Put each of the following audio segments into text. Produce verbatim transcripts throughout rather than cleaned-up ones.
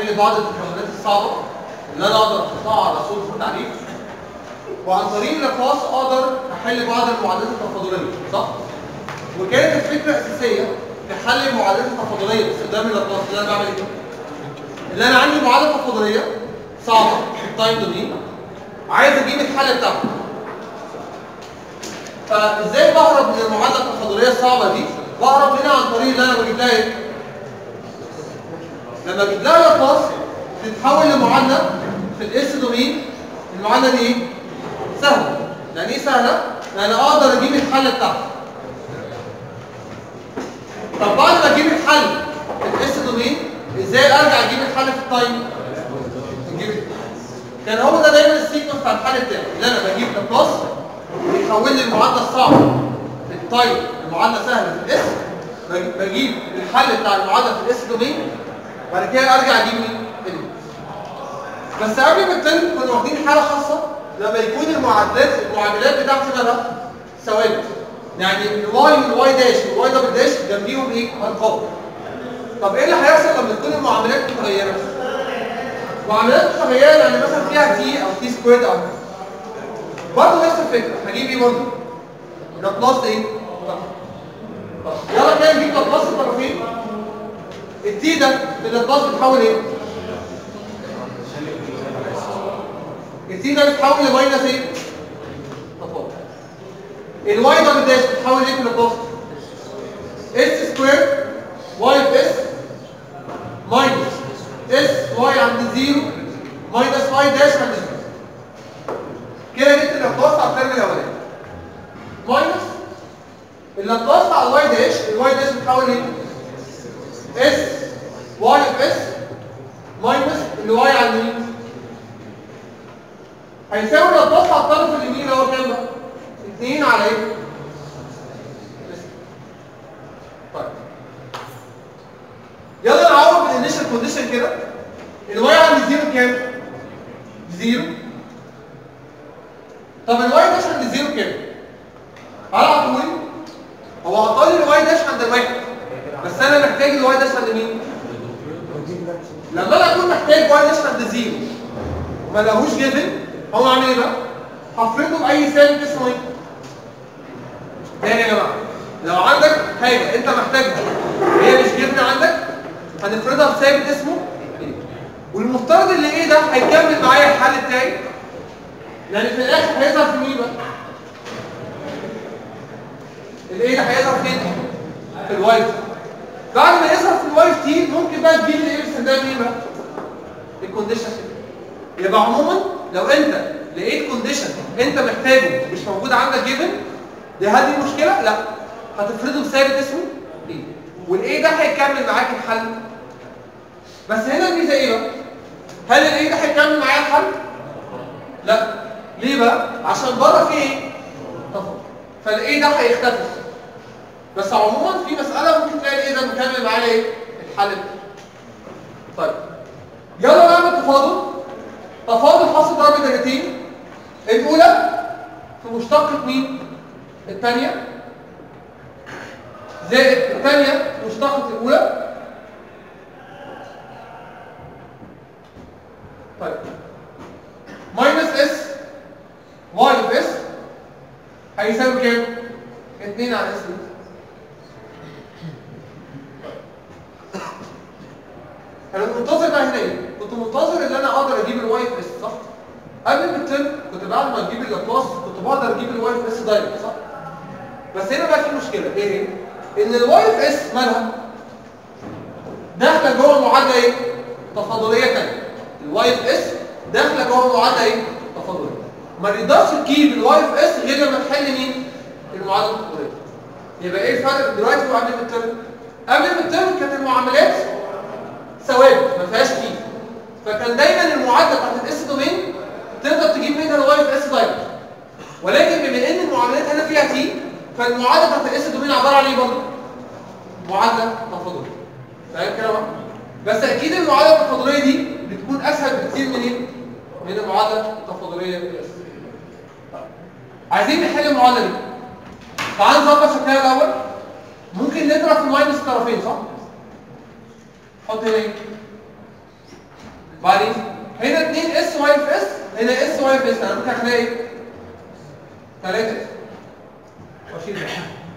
احل بعض التكاملات الصعبه اللي انا اقدر احطها على صوره التعريف، وعن طريق لابلاس اقدر احل بعض المعادلات التفاضليه، صح؟ وكانت الفكره الاساسيه في حل المعادلات التفاضليه باستخدام اللابلاس اللي انا بعمل ايه؟ اللي انا عندي معادله تفاضليه صعبه في التايم دومين، عايز اجيب الحل بتاعها. فازاي بهرب من المعادله التفاضليه الصعبه دي؟ بهرب منها عن طريق ان انا بجيب لها ايه؟ لما اجيب لها لابلاس تتحول لمعادله في الاس دومين. المعادله دي ايه؟ سهله. يعني ايه سهله؟ يعني اقدر اجيب الحل بتاعها. طب بعد ما اجيب الحل في الاس دومين ازاي ارجع اجيب الحل في التايم؟ اجيب كان هو ده دايما السيكونس بتاع الحل بتاعي، اللي انا بجيب لابلاس بيحول لي المعادله الصعبه في التايم المعادله سهله في الاس، بجيب الحل بتاع المعادله في الاس دومين، وبعد كده ارجع اجيب مين؟ بس قبل ما الترم كنا واخدين حاله خاصه لما يكون المعادلات المعادلات بتاعتي مالها ثوابت. يعني الواي والواي داش والواي دبل داش جنبيهم ايه؟ ارقام. طب ايه اللي هيحصل لما تكون المعاملات متغيره؟ معاملات متغيره يعني مثلا فيها تي او تي سكويرد او برضه نفس الفكره. هجيب ايه برضه؟ لابلاس ايه؟ طب يلا كده نجيب لابلاس الطرفين. التي ده اللابلاس بيتحول ايه؟ التي ده بيتحول لماينس ايه؟ تفاضل. الواي دبل داش بيتحول ايه في اللابلاس؟ اس سكوير واي في اس ماينس اس واي عند زيرو ماينس واي داش عند زيرو. كده جبت اللابلاس على الترم الاولاني. ماينس اللابلاس على الواي داش، الواي داش بيتحول ايه؟ اس واي في اس ماينس الواي عند مين؟ هيساوي اللابلاس على الطرف اليمين اللي هو كام بقى؟ اتنين على ايه؟ طيب يلا نعوض بالانيشال كونديشن كده. الواي عند زيرو كام؟ زيرو. طب الواي داش عند زيرو كام؟ على طول هو عطاني الواي داش عند الواحد، بس انا محتاج الواي داش عند مين؟ لما انا اكون محتاج واي داش عند زيرو وما لهوش جيفن، هو عامل ايه بقى؟ هفرضه باي ثابت اسمه ايه؟ تاني يا جماعه، لو عندك حاجه انت محتاجها هي مش جيفن عندك، هنفرضها بثابت اسمه ايه؟ والمفترض اللي ايه ده هيكمل معايا الحل بتاعي، يعني في الاخر هيظهر في مين بقى؟ الايه ده هيظهر فين؟ في الواي. بعد ما يظهر في الواي تي ممكن بقى تجيب الايه باستخدام ايه بقى؟ الكونديشن. يبقى عموما لو انت لقيت كونديشن انت محتاجه مش موجود عندك جيفن، دي هذه المشكله؟ لا، هتفرضه بثابت اسمه ايه، والايه ده هيكمل معاك الحل. بس هنا الميزه ايه بقى؟ هل الايه ده هيكمل معايا الحل؟ لا. ليه بقى؟ عشان بره فيه ايه؟ تفاضل، فالايه ده هيختفي. بس عموما في مساله ممكن تلاقي الايه ده مكمل معايا ايه؟ الحل. طيب يلا نعمل تفاضل. تفاضل حاصل ضرب درجتين، الاولى في مشتقة مين؟ الثانية زائد الثانية في مشتقة الاولى. طيب ماينس اس واي في اس هيساوي كام؟ اتنين على اس. انا منتظر بقى هنا ايه؟ كنت منتظر ان انا اقدر اجيب الواي في اس، صح؟ قبل الترم كنت بعد ما اجيب اللابلاس كنت بقدر اجيب الواي في اس دايركت، صح؟ بس هنا بقى في مشكله، ايه هي؟ ان الواي في اس مالها؟ داخله جوه المعادله ايه؟ تفاضليه ثانيه. الواي في اس داخله جوه المعادله ايه؟ تفاضليه. ما نقدرش نجيب الواي في اس غير لما نحل مين؟ المعادله التفاضليه. يبقى ايه الفرق دلوقتي وقبل الترم؟ قبل الترم كانت المعاملات ثوابت ما فيهاش تي، فكان دايما المعادله بتاعت الاس دومين تقدر تجيب منها الواي في اس دايركت. ولكن بما ان المعاملات هنا فيها تي، فالمعادله بتاعت الاس دومين عباره عن ايه برضه؟ معادله تفاضليه. فاهم كده بقى؟ بس اكيد المعادله التفاضليه دي بتكون اسهل بكتير من ايه؟ من المعادله التفاضليه في الاس. عايزين نحل المعادله دي. تعال نظبط شكلها الاول. ممكن نضرب في ماينس الطرفين، صح؟ حط هنا ايه؟ بعدين هنا اتنين اس واي في اس، هنا اس واي في اس، انا ممكن اخليها ايه؟ تلاتة اس واشيل ده.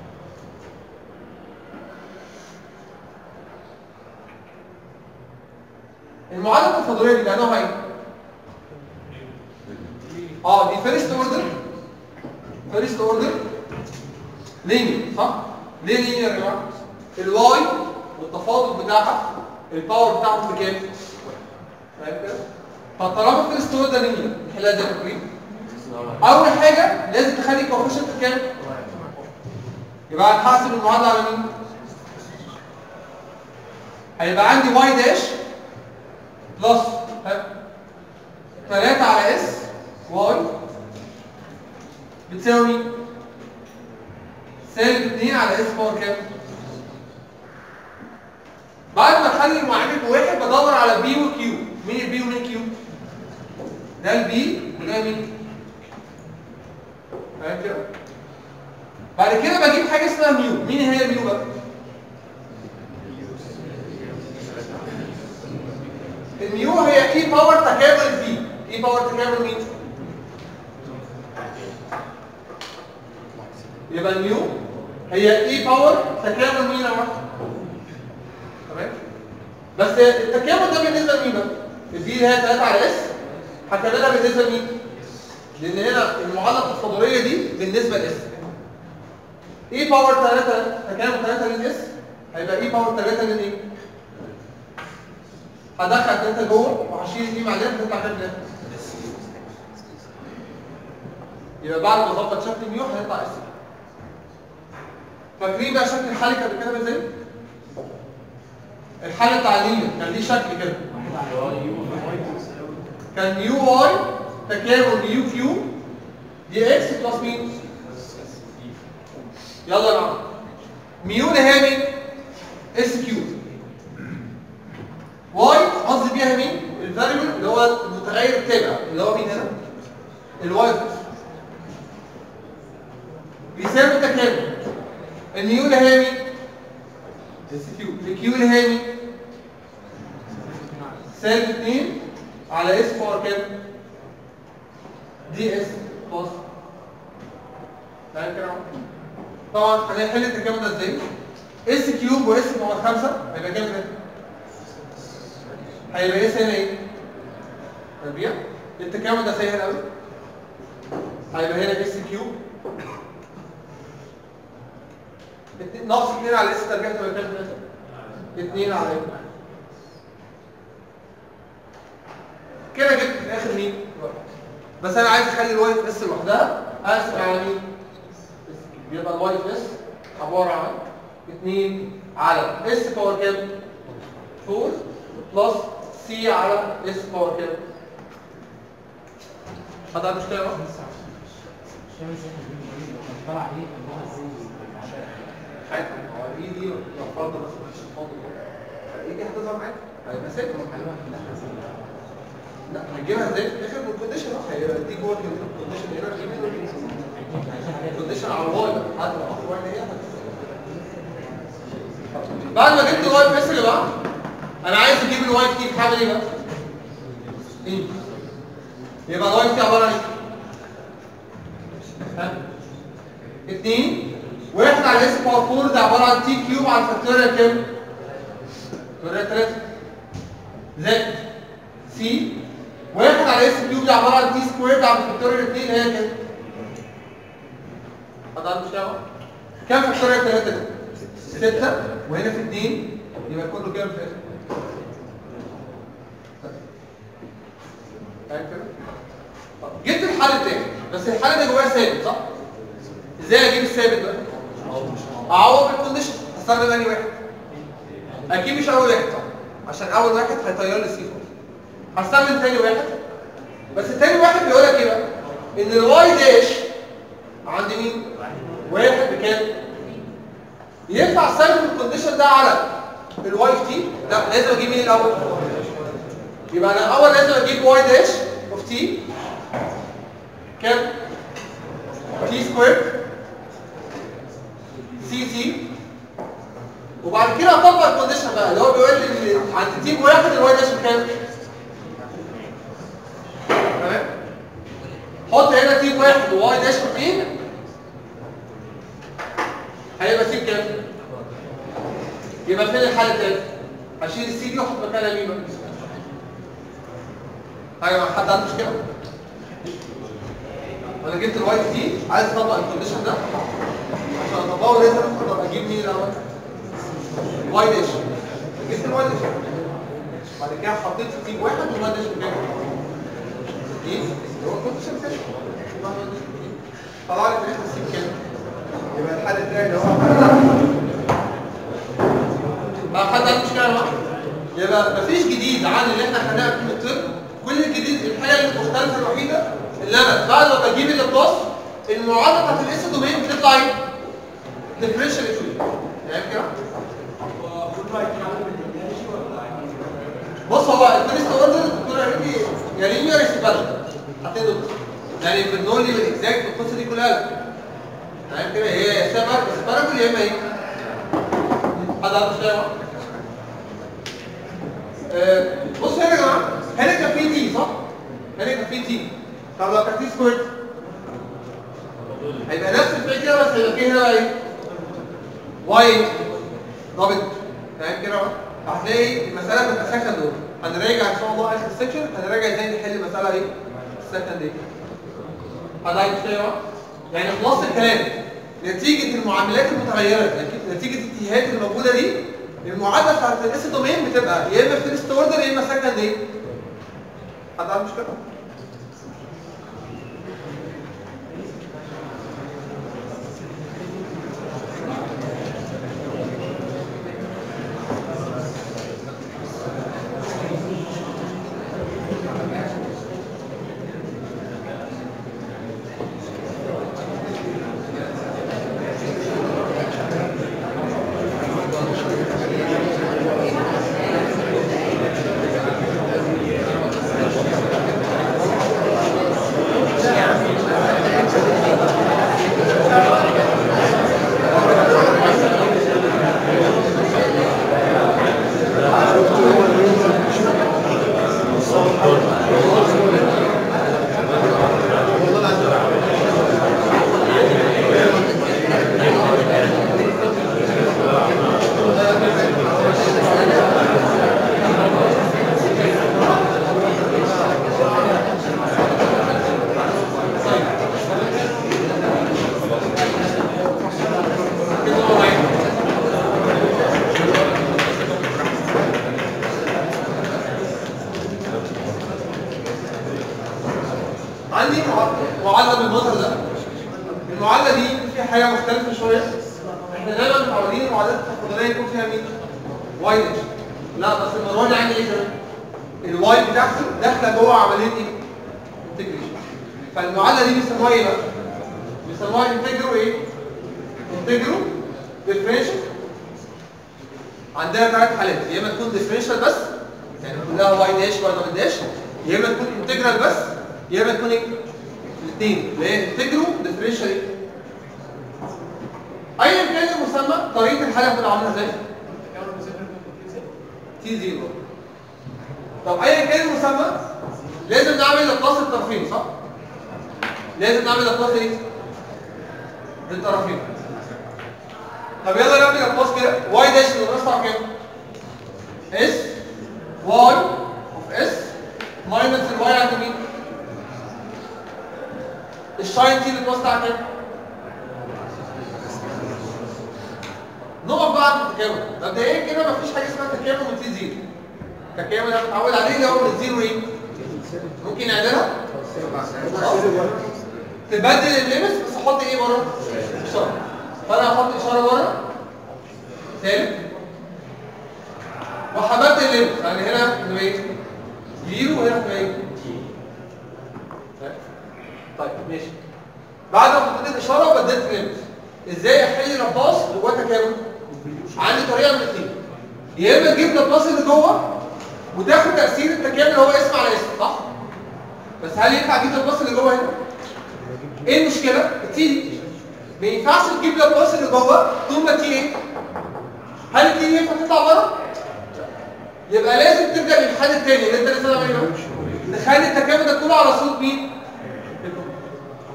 المعادله التفاضليه دي بقى نوعها ايه؟ اه دي فيرست اوردر، فيرست اوردر لينير صح؟ ليه لينير يا جماعه؟ الواي والتفاضل بتاعها الباور بتاعهم بكام؟ فاهم كده؟ فطالما فيرست اوردر لينير نحلها زي ما كنا. اول حاجه لازم تخلي الكوفيشنت بكام؟ يبقى هنحاسب المعادله على مين؟ هيبقى عندي واي داش بلس تلاتة على اس واي بتساوي مين؟ سالب اتنين على اس باور كام؟ بعد ما اخلي المعامل بواحد بدور على بي وكيو. مين البي ومين كيو؟ ده البي وده مين؟ فاهم كده؟ بعد كده بجيب حاجه اسمها ميو. مين هي الميو بقى؟ الميو هي اي باور تكامل في اي باور تكامل مين؟ يبقى الميو هي اي باور تكامل مين يا جماعه؟ تمام؟ بس التكامل ده بالنسبه لمين بقى؟ البي اللي هي تلاتة على اس هكملها بالنسبه لمين؟ لان هنا المعادله التفاضليه دي بالنسبه لاس. اي باور تلاتة تكامل تلاتة للاس هيبقى اي باور تلاتة للايه؟ هدخل تلاتة جوه وهشيل دي مع ده هتطلع كام ده؟ يبقى بعد ما اظبط شكل ميو هيطلع اس. فاكرين بقى شكل الحل كان كده ازاي؟ الحل بتاع اللينير كان ليه شكل كده. كان يو واي تكامل يو كيو دي اكس بلس مين؟ يلا يا جماعه. ميو اللي هي مين؟ اس كيو. واي قصدي بيها مين؟ الفاريبل اللي هو المتغير التابع اللي هو مين هنا؟ الواي بيساوي تكامل الميو اللي هي مين؟ اس كيو. الكيو اللي هي مين؟ سالب اتنين على اس باور كام؟ دي اس بلس. فاهم كده؟ طبعا هنحل التكامل ده ازاي؟ اس كيوب واس باور خمسة هيبقى كام ده؟ هيبقى اس هنا ايه؟ تربيع. التكامل ده سهل قوي. هيبقى هنا اس كيوب ناقص اتنين على اس تربيع تبقى كام ده؟ اتنين على ايه؟ كده جبت في الاخر مين؟ بس انا عايز اخلي الواي في اس لوحدها اقسم على مين؟ يبقى الواي في اس عباره عن اتنين على اس باور كام؟ اربعة بلس سي على اس باور كام؟ حد عنده مشكله بقى؟ طلع ايه اللغه ازاي؟ حاجه هو ايه دي لو فرضنا بس مش فاضي ايه دي هتظهر معاك؟ هيبقى ساكت لا هنجيبها ازاي في الاخر بالكونديشن هيبقى دي جوه الكونديشن هنا نجيب الكونديشن على الواي حتى لو اخر واحده هي بعد ما جبت الواي في اس يا جماعه انا عايز اجيب الواي في هعمل ايه بقى؟ ايه؟ يبقى الواي في عباره عن ايه؟ اتنين واحد على اس باور اربعة ده عباره عن تي كيوب على الفاكتوريال كام؟ فاكتوريال تلاتة زائد سي واحد على اس كيوب ده عباره عن تي سكوير على الفاكتوريال اتنين اللي هي كام؟ حد عنده مشكله؟ كام فاكتوريال تلاتة ده؟ ستة وهنا في اتنين يبقى كله كام في الاخر؟ فاهم كده؟ جبت الحل التاني بس الحل ده جواه ثابت صح؟ ازاي اجيب الثابت بقى؟ اعوض بالكونديشن هستخدم انهي واحد؟ اكيد مش اول واحد طبعا عشان اول واحد هيطير لي السي فور هستخدم تاني واحد بس التاني واحد بيقول لك ايه بقى؟ ان الواي داش عند مين؟ واحد بكام؟ ينفع استخدم الكونديشن ده على الواي في تي؟ لا لازم اجيب مين الاول؟ يبقى انا اول لازم اجيب واي داش اوف تي كام؟ تي سكوير سي تي وبعد كده اطبق الكونديشن بقى اللي هو بيقول لي عند تي بواحد الواي داش بكام؟ واحد وواي داش اثنين هيبقى سي بكام؟ يبقى فين الحل التالت؟ هشيل السي دي واحط مكانها مين بقى؟ حاجه مع حد عنده مشكله؟ انا جبت الواي دي عايز اطبق الكونديشن ده عشان اطبقه لازم اقدر اجيب مين الاول؟ واي داش. جبت الواي داش بعد كده حطيت سي واحد والواي داش بكام؟ دي هو الكونديشن تاني طلع لي في الاخر سي بكام؟ يبقى الحل التاني اللي هو ما حد عنده مشكله معاه؟ يبقى مفيش جديد عن اللي احنا خدناه في الترم. كل الجديد الحاجه المختلفه الوحيده اللي انا بعد ما بجيب اللابلاس المعادله بتاعت الاس دومين بتطلع ايه؟ ديفرنشال ايكويشن. يعني كده؟ بص هو الفيرست اوردر الدكتور قال لي يا لينير يا سيبارال حطيت دول يعني في النولي والاكزاكت والقصه دي كلها لا. يعني كده هي يا سيبارال يا اما ايه؟ حد عنده مشكله؟ أه بص هنا يا جماعه هنا كان في تي صح؟ هنا كان في تي طب لو كان في سكويرت هيبقى نفس الفكره كده بس هيبقى في هنا بقى ايه؟ واي دبل تمام كده هتلاقي المساله بتبقى سكند دور هنراجع ان شاء الله اخر سيكشن هنراجع ازاي نحل المساله ايه؟ السكند دي حد عايز يشتغل يعني خلاص الكلام نتيجه المعاملات المتغيره نتيجه الاتجاهات الموجوده دي المعادله بتاعت الاس دومين بتبقى يا اما فيرست اوردر يا اما سكند ايه؟ حد عنده مشكله؟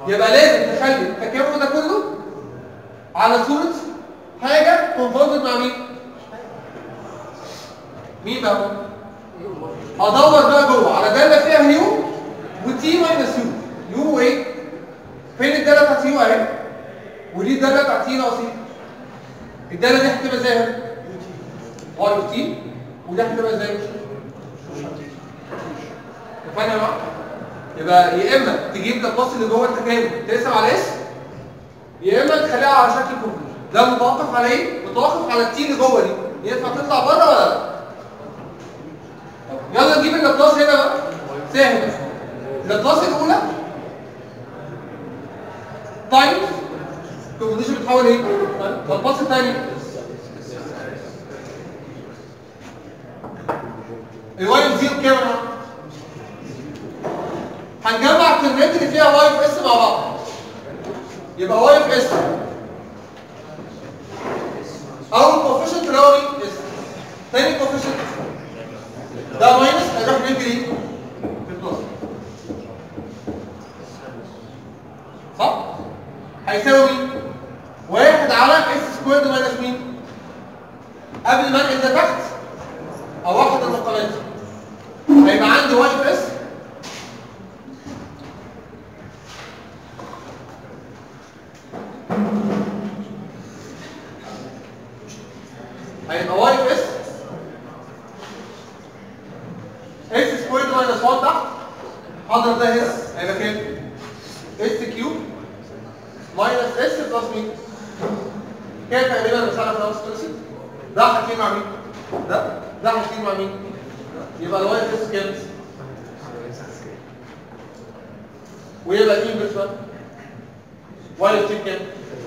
يبقى لازم تخلي التكامل ده كله على صوره حاجه كونفولفد مع مين؟ مين بقى؟ ادور بقى جوه على داله فيها يو وتي ماينس يو. يو ايه؟ فين الداله بتاعت يو اهي؟ ودي الداله بتاعت تي ناقص ايه؟ الداله دي هتبقى ازاي اهي؟ واي اوف تي ودي هتبقى ازاي؟ اتفقنا يا جماعه؟ يبقى يا اما تجيب الباص اللي جوه التكامل تقسم على اس، يا اما تخليها على شكل كونفوليوشن. ده متوقف على ايه؟ متوقف على التي اللي جوه دي، ينفع تطلع بره ولا لا؟ يلا نجيب اللابلاس هنا بقى سهل. اللابلاس الاولى تايمز كونفوليوشن بتحول ايه؟ اللابلاس الثاني الواي اوف زيرو كام؟ هنجمع الكلمات اللي فيها واي اوف اس مع بعض، يبقى واي اوف اس اول كوفيشنت اللي هو مين؟ اس. ثاني كوفيشنت ده ماينس هيروح بيجري في البلس، صح؟ هيساوي مين؟ واحد على اس سكويرد ماينس مين؟ قبل ما انقل ده تحت او واحد المقامات هيبقى عندي واي اوف اس هيبقى واي اوف اس اس سكويرد ماينس واحد تحت هضرب ده اس هيبقى كام؟ اس كيوب ماينس اس بلس مين؟ كام تقريبا المساله في نفس الكلاسيك؟ ده هتكين مع مين؟ ده ده هتكين مع مين؟ يبقى الواي اوف اس كام؟ ويبقى مين بالنسبه؟ واي اوف تي كام؟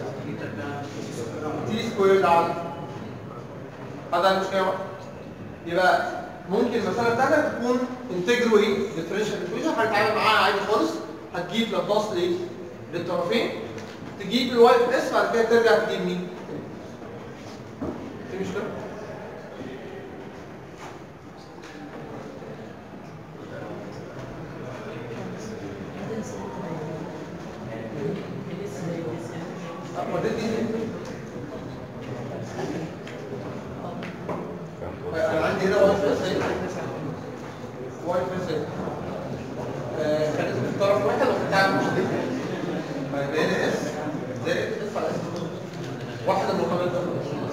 تي سكويرد على هذا المشكله. يبقى ممكن المساله بتاعتك تكون انتجرال ايه؟ ديفرنشال ايكويشن هتتعامل معاها عادي خالص، هتجيب لابلاس لايه؟ للطرفين، تجيب الواي اوف اس بعد كده ترجع تجيب مين؟ في مشكله؟ انا عندي هنا واي اوف اس واي اوف اس كانت في طرف واحد وفي التعامل مش دي هيبقى هنا اس زائد اس على اس واحد المقابل ده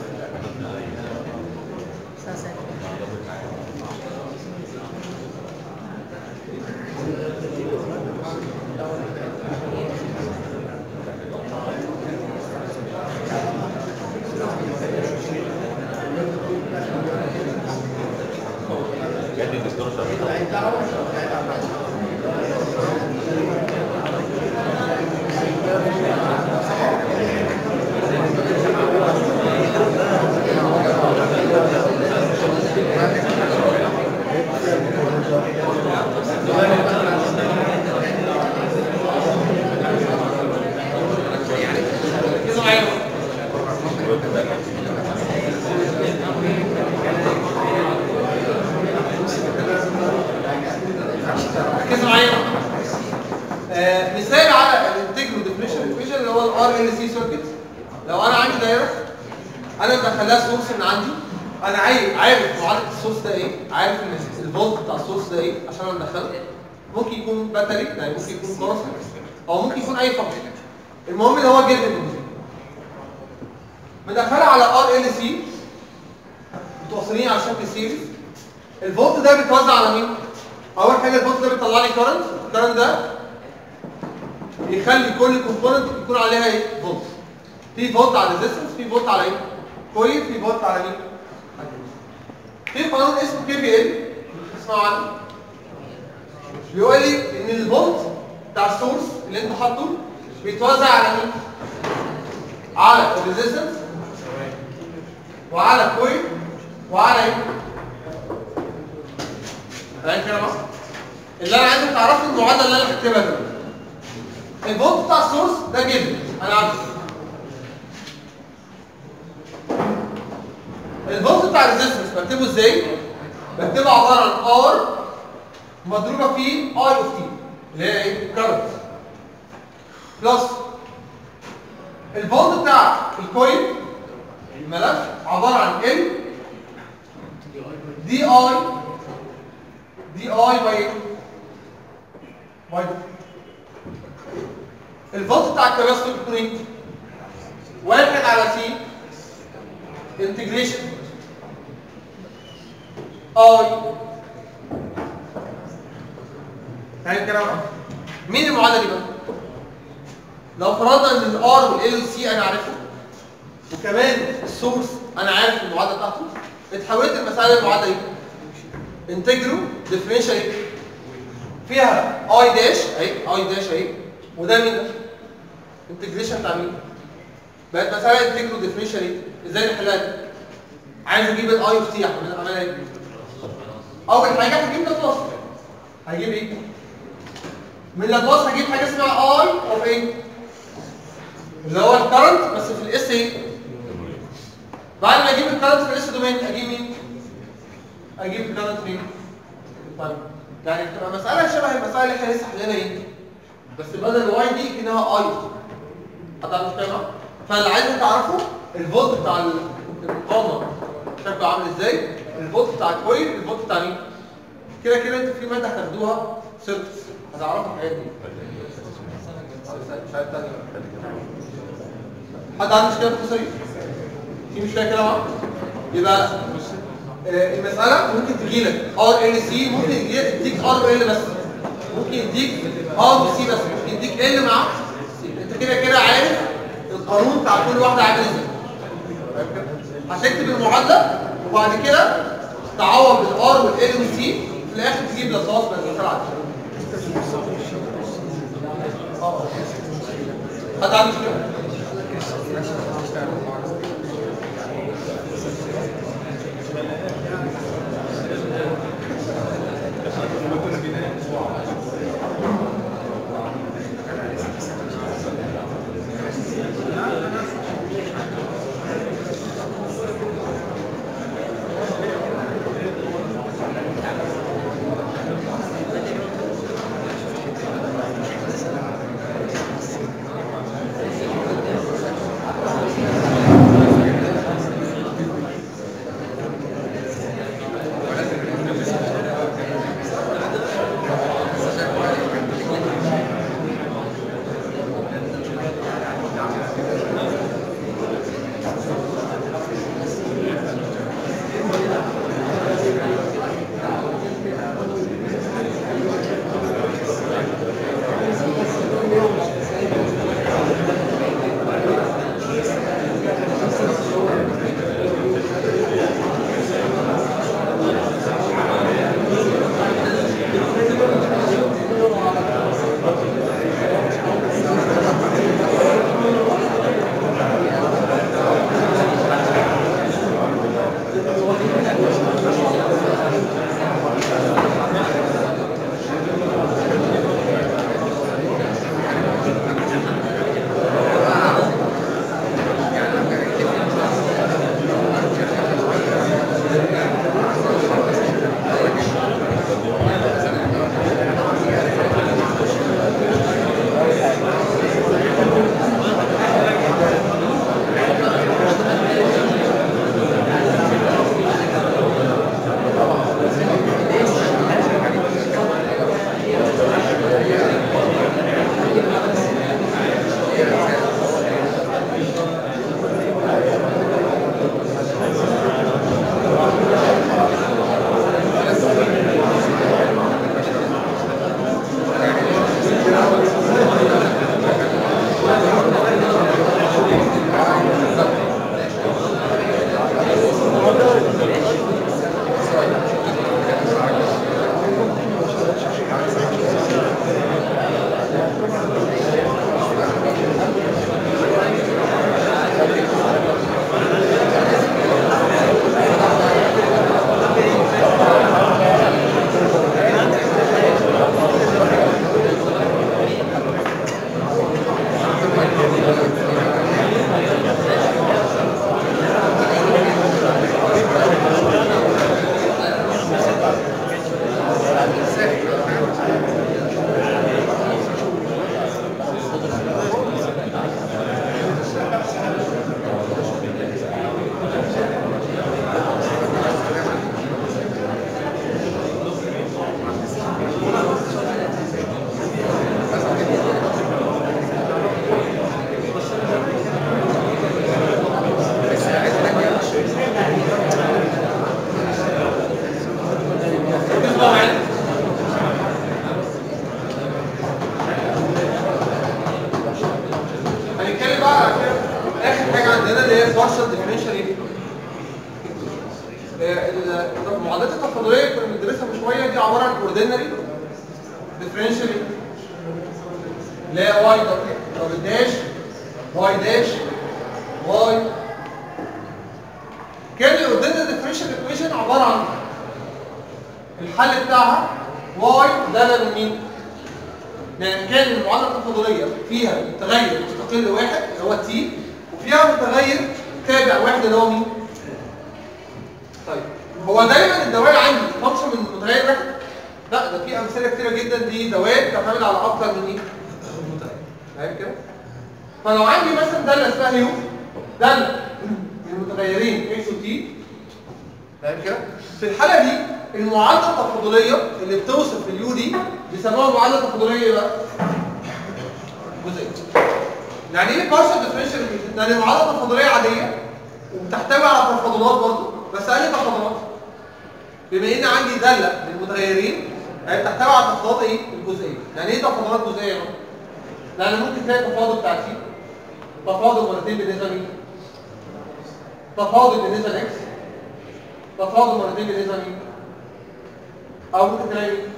ركزوا معايا. آه مثال على الانتجرال ديفينيشن ايكويشن اللي هو الار ال سي سيركت. لو انا عندي دايره انا مدخلها سورس من عندي، انا عايز عارف معادله السورس ده ايه، عارف ان الفولت بتاع السورس ده ايه عشان انا مدخله. ممكن يكون باتري، يعني ممكن يكون كارس، او ممكن يكون اي فانكشن. المهم ان هو جيفن بالنسبه مدخلها على ار ال سي متوصلين على شكل سيريز. الفولت ده بيتوزع على مين؟ اول حاجه الفولت ده بيطلع لي كارنت، الكارنت ده بيخلي كل كومبوننت يكون عليها ايه؟ فولت. في فولت على الريزستنس، في فولت على ايه؟ كويل، في فولت على مين؟ في قانون اسمه كي في ال اسمعوا عنه. بيقول لي ان الفولت بتاع السورس اللي انت حاطه بيتوزع على مين؟ على الريزستنس وعلى الكويل وعلى ايه؟ فاهم كده بس؟ اللي انا عايزك تعرفوا المعادله اللي انا هكتبها دلوقتي. الفولت بتاع السورس ده جدا انا عارفه. الفولت بتاع الريزستنس بكتبه ازاي؟ بكتبه عباره عن ار مضروبه في اي اوف تي اللي هي ايه؟ كارنت. بلس الفولت بتاع الكويل الملف عباره عن ال دي اي دي اي باي باي الفولت بتاع الكباستور بيكون ايه؟ واحد على سي انتجريشن اي فاهم كده بقى؟ مين المعادله دي بقى؟ لو فرضنا ان الار والال والسي انا عارفهم وكمان السورس انا عارف المعادله بتاعته اتحولت المساله للمعادله دي انتجرو ديفرنشال فيها اي داش اهي اي داش اهي وده مين ده؟ انتجريشن بتاع مين؟ بقت مساله انتجرو ديفرنشال ايه؟ ازاي نحلها دي؟ عايز اجيب الاي اوف تي اعملها ايه؟ اول حاجه هجيب لابلاس هجيب ايه؟ من لابلاس هجيب حاجه اسمها اي اوف ايه؟ اللي هو الكرنت بس في الاس ايه؟ بعد ما اجيب الكرنت في الاس دومين اجيب مين؟ اجيب الكرنت فين؟ طيب يعني تبقى مساله شبه المساله اللي احنا لسه حليناها ايه؟ بس بدل الواي دي كانها اي هتعرف كده؟ فاللي عايزك تعرفه الفولت بتاع المقاومه شكله عامل ازاي؟ الفولت بتاع الكويل الفولت بتاع مين؟ كده كده انتوا في ماده هتاخدوها سيركتس هتعرفوا الحاجات دي. حد عنده مشكله في القصه دي؟ في مشكله كده معاك؟ يبقى آه المساله ممكن تجي لك ار ال سي ممكن يديك ار ال بس ممكن يديك ار سي بس ممكن يديك ال مع سي انت كده كده عارف القانون بتاع كل واحده عامل ازاي. هتكتب المعادله وبعد كده تعوض بالار والال والسي في الاخر تجيب لابلاس بالمساله عاديه. حد عنده مشكله؟ عباره عن اوردينري ديفرنشال اللي هي واي دبل داش واي داش واي. كان الاوردينري ديفرنشال ايكويشن عباره عن الحل بتاعها واي ده من مين؟ يعني كان المعادله التفاضليه فيها متغير مستقل واحد اللي هو تي، وفيها متغير تابع واحد اللي هو مين؟ طيب هو دايما الدوائر عندي فانكشن من متغير واحد؟ لا، ده في امثله كتيره جدا دي دوائر تعتمد على اكتر من ايه؟ متغير. فاهم كده؟ فلو عندي مثلا داله اسمها يو، داله من متغيرين اكس وتي، فاهم كده؟ في الحاله دي المعادله التفاضليه اللي بتوصف اليو دي بيسموها معادله تفاضليه بقى جزئيه. يعني ايه بارشال ديفرنشال؟ يعني معادله تفاضليه عاديه وبتحتوي على تفاضلات برضه، بس اي تفاضلات؟ بما ان عندي داله من المتغيرين هي بتحتوي على تفاضلات ايه؟ الجزئيه. يعني ايه تفاضلات جزئيه بقى؟ يعني ممكن تلاقي تفاضل بتاع تي، تفاضل مرتين بالنسبه لمين؟ تفاضل بالنسبه لاكس، تفاضل مرتين بالنسبه لمين؟ او ممكن تلاقي مين؟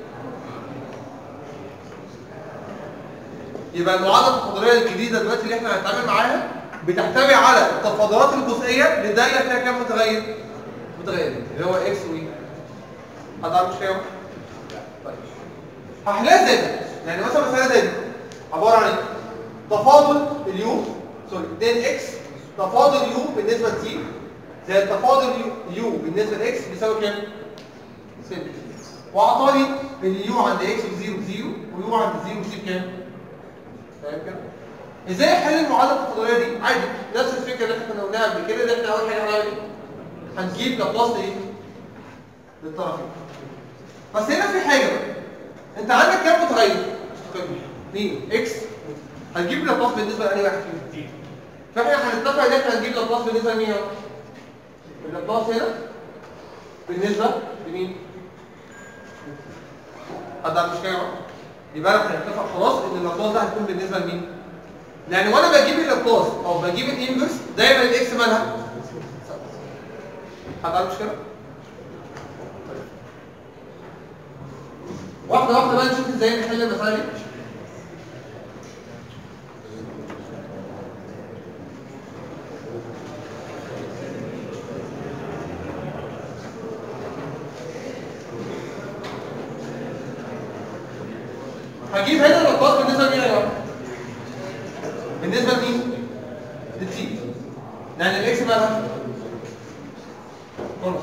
يبقى المعادله التفاضليه الجديده دلوقتي اللي احنا هنتعامل معاها بتحتوي على التفاضلات الجزئيه لداله فيها كام متغير؟ متغيرين اللي هو اكس واي. حد عنده مشكله؟ طيب هحلها زي ده. يعني مثلا مساله زي دي عباره عن ايه؟ تفاضل اليو سوري اتنين اكس تفاضل يو بالنسبه لتي زي التفاضل يو بالنسبه لاكس بيساوي كام؟ صفر. واعطاني اليو عند اكس بزيرو بزيرو ويو عند زيرو بزيرو بكام؟ فاهم كده؟ ازاي احل المعادله التفاضليه دي؟ عادي نفس الفكره اللي احنا كنا قلناها قبل كده. اللي احنا اول حاجه هنعمل ايه؟ هنجيب لابلاس ايه؟ للطرفين. بس هنا في حاجه بقى. انت عندك كام متغير؟ مين؟ اكس. هنجيب لابلاس بالنسبه لانهي واحد فيهم؟ فاحنا هنتفق ان احنا هنجيب لابلاس بالنسبه لمين؟ اللابلاس هنا بالنسبه لمين؟ حد عنده مشكله بقى؟ يبقى احنا هنتفق خلاص ان اللابلاس ده هيكون بالنسبه لمين؟ يعني وانا بجيب اللابلاس او بجيب الانفرس دايما الاكس مالها؟ حد عنده مشكله؟ واحده واحده بقى نشوف ازاي نحل المسائل دي. هجيب هنا اللابلاس بالنسبه لمين يا جماعه؟ بالنسبه لمين؟ للتي. يعني الاكس مالها؟ خلاص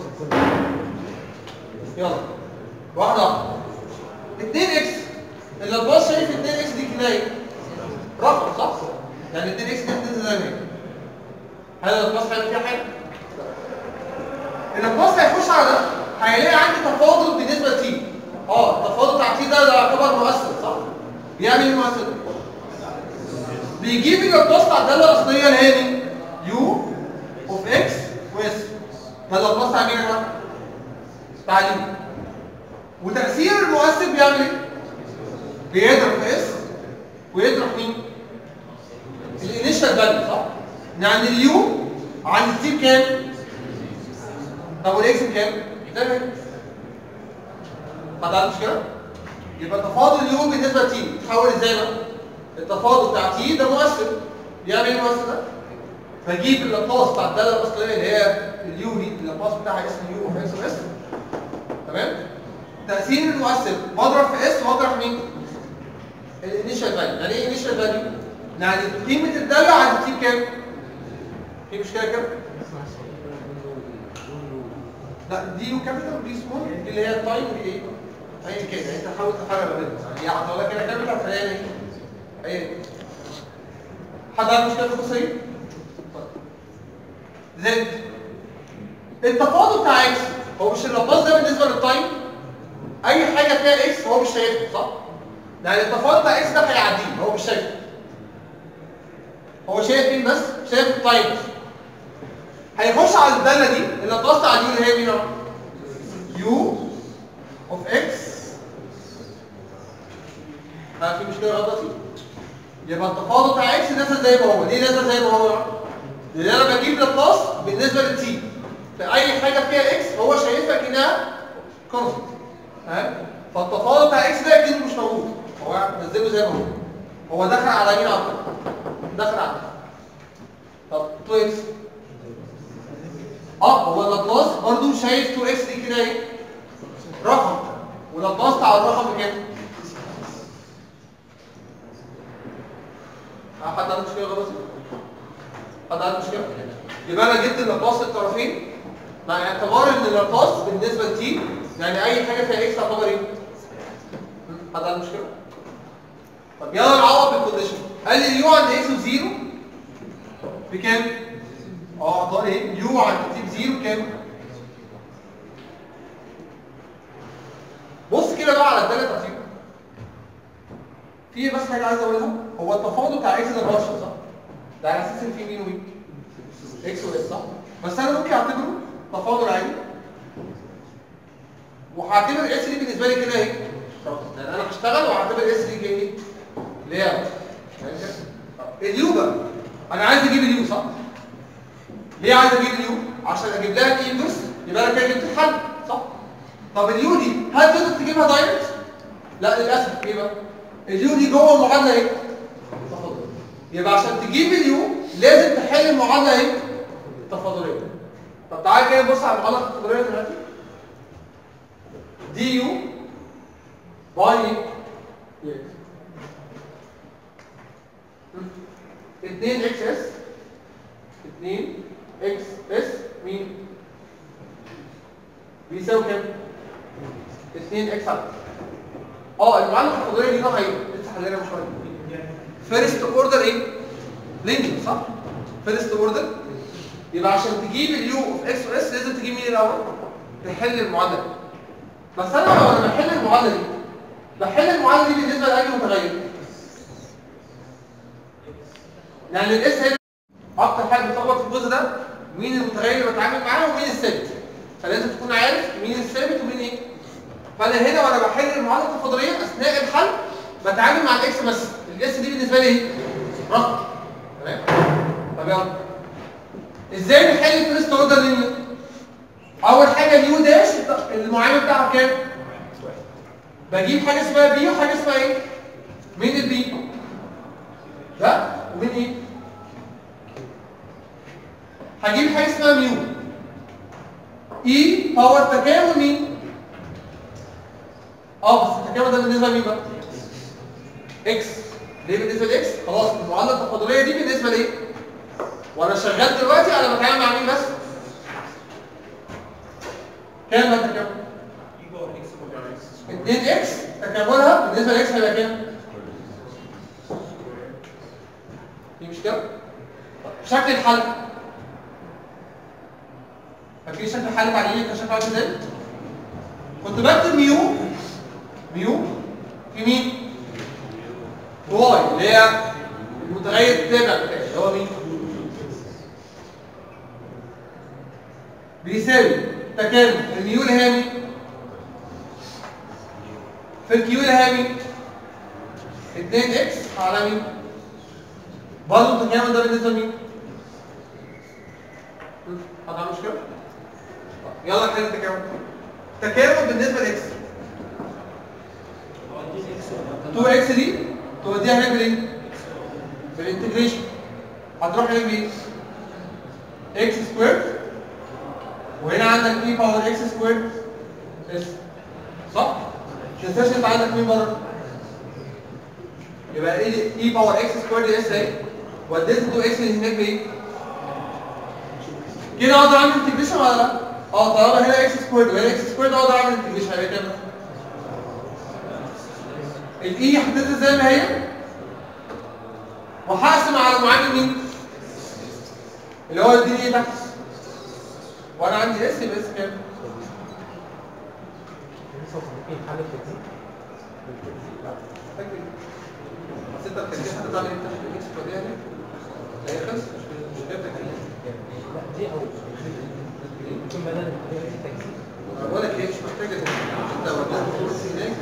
يلا واحده واحده. اتنين اكس اللابلاس شايف اتنين اكس دي كنايه رقم صح؟ يعني اتنين اكس دي بتنزل زي ما هي. هل اللابلاس هيعمل فيها حاجه؟ اللابلاس هيخش على ده هيلاقي عندي تفاضل بالنسبه لتي. اه التفاضل بتاع تي ده ده يعتبر مؤثر صح؟ بيعمل ايه المؤثر ده؟ بيجيب اللابلاس بتاع الداله الاصليه اللي هي مين؟ يو اوف اكس واس. ده اللابلاس بتاع مين يا جماعه؟ بتاع اليو. وتأثير المؤثر بيعمل ايه؟ بيضرب في اس ويضرب مين؟ الانيشال فاليو صح؟ يعني اليو عند التي بكام؟ طب والاكس بكام؟ ده ايه؟ حد عنده مشكله؟ يبقى تفاضل اليو بالنسبه لتي تتحول ازاي بقى؟ التفاضل بتاع تي ده مؤثر. بيعمل ايه المؤثر ده؟ فاجيب اللابلاس بتاع الداله الاصليه اللي هي اليو دي اللابلاس بتاعها اسمه يو اوف اكس واس. تمام؟ تأثير المؤثر بضرب في اس واضرب مين؟ الانيشال فاليو. يعني ايه انيشال فاليو؟ يعني قيمة الدالة عند تي بكام؟ في مشكلة كده؟ لا دي يو كابيتال ودي سمول اللي هي التايم ودي ايه؟ ايا كده يعني انت حاول تفرق ما بينهم. يعني هي هتقول لك كده كابيتال فهي ايه؟ ايا حد عنده مشكلة في القصة دي؟ زد التفاضل بتاع اكس هو مش اللابلاس ده بالنسبة للتايم؟ اي حاجه فيها اكس هو مش شايفها صح؟ يعني التفاضل بتاع اكس ده هيعديه هو مش شايفه. هو شايف مين بس؟ شايف التايم بس. هيخش على الداله دي اللابلاس بتاع اليو اللي هي مين؟ يو اوف اكس. ها في مشكله غلطتي؟ يبقى التفاضل بتاع اكس نازل زي ما هو. ليه نازل زي ما هو؟ لان انا بجيب لابلاس بالنسبه للتي. فاي حاجه فيها اكس هو شايفها كانها كونستنت. ها فالتفاضل بتاع اكس ده اكيد مش موجود، هو نزله زي ما هو، هو دخل على مين اكتر؟ دخل على طب اتنين اكس اه هو اللابلاس برضه شايف اتنين اكس دي كده ايه؟ رقم، واللابلاس بتاع الرقم بكام؟ حد عنده مشكله غلط؟ حد عنده مشكله؟ يبقى انا جبت اللابلاس الطرفين مع اعتبار ان اللابلاس بالنسبه لتي يعني اي حاجه فيها اكس تعتبر ايه؟ حد عنده مشكله؟ طب يلا نعوض بالكونديشن. قال لي اليو عند اكس وزيرو بكام؟ اه اعطاني ايه؟ يو عند تي بزيرو بكام؟ بص كده بقى على الداله بتاعتي. في بس حاجه عايز اقولها، هو التفاضل بتاع اكس ده بارشل صح؟ ده على اساس ان في مين ومين؟ اكس واس صح؟ بس انا ممكن اعتبره تفاضل عادي وهعتبر اس دي بالنسبه لي كده ايه؟ يعني انا هشتغل وهعتبر اس دي كده ايه؟ ليه يا اليو بقى انا عايز اجيب اليو صح؟ ليه عايز اجيب اليو؟ عشان اجيب لها الانفرس يبقى انا كده جبت الحل صح؟ طب اليو دي هل تقدر تجيبها دايركت؟ لا للاسف ليه بقى؟ اليو دي جوه المعادله ايه؟ تفاضل. يبقى عشان تجيب اليو لازم تحل المعادله ايه؟ التفاضليه. طب تعالى كده نبص على المعادله التفاضليه دلوقتي. دي يو باي ايه؟ اتنين اكس اس اتنين اكس اس مين؟ بيساوي كام؟ اتنين اكس على اه المعادله التفاضليه دي نوعها ايه؟ لسه حليناها من شويه. فيرست اوردر ايه؟ لينير صح؟ فيرست اوردر يبقى عشان تجيب اليو اوف اكس واس لازم تجيب مين الاول؟ تحل المعادله. بس انا لو انا بحل المعادله دي بحل المعادله دي بالنسبه لاي متغير. يعني الاس هنا اكتر حاجه بتلخبط في الجزء ده مين المتغير اللي بتعامل معاه ومين الثابت. فلازم تكون عارف مين الثابت ومين ايه. فانا هنا وانا بحل المعادله التفاضليه اثناء الحل بتعامل مع الاكس بس، الاس دي بالنسبه لي ايه؟ رقم. تمام؟ طب يلا. ازاي نحل الفيرست اوردر لينير؟ اول حاجه اليو داش المعامل بتاعها كام؟ بجيب حاجه اسمها بي وحاجه اسمها ايه؟ مين البي؟ ده ومين ايه؟ هجيب حاجه اسمها ميو اي باور تكامل مين؟ اه بس التكامل ده بالنسبه لمين بقى؟ اكس. ليه بالنسبه لاكس؟ خلاص المعادله التفاضليه دي بالنسبه لايه؟ وانا شغال دلوقتي انا بتعامل مع مين بس؟ كام بقى التكامل؟ اتنين اكس تكاملها بالنسبه لاكس هيبقى كام؟ في مشكله؟ شكل الحل فاكرين شكل الحل بعدين كان شكله عامل ازاي؟ كنت بكتب ميو ميو في مين؟ واي اللي هي المتغير التابع بتاعي اللي هو مين؟ بيساوي تكامل الميو اللي هي مين؟ في الكيو اللي هي مين؟ اتنين اكس على مين؟ برضه التكامل ده بالنسبه لمين؟ حد عنده مشكله؟ يلا نحل التكامل. التكامل بالنسبه لاكس اتنين اكس دي توديها هناك بالايه؟ بالانتجريشن. هتروح هناك بايه؟ اكس سكوير وهنا عندك اي باور اكس سكوير اس صح؟ ما تنساش انت عندك مين بره؟ يبقى ايه اي باور اكس سكوير دي اس اهي وديت اتنين اكس اللي هناك بايه؟ كده اقدر اعمل انتجريشن ولا لا؟ اه طالما هنا اكس سكوير وهنا اكس سكوير اقدر اعمل انتجريشن هيبقى كام؟ الاي هتنزل زي ما هي وهقسم على معامل مين؟ اللي هو يديني ايه تحت؟ وانا عندي اس يبقى اس كام؟ بس انت التكليف هتطلع لي تحت الاكس فدي هنا هي خلص مش هتبقى لا دي او ممكن بدل التكسير بقول لك ايه مش محتاجه انت وديت الكورس هناك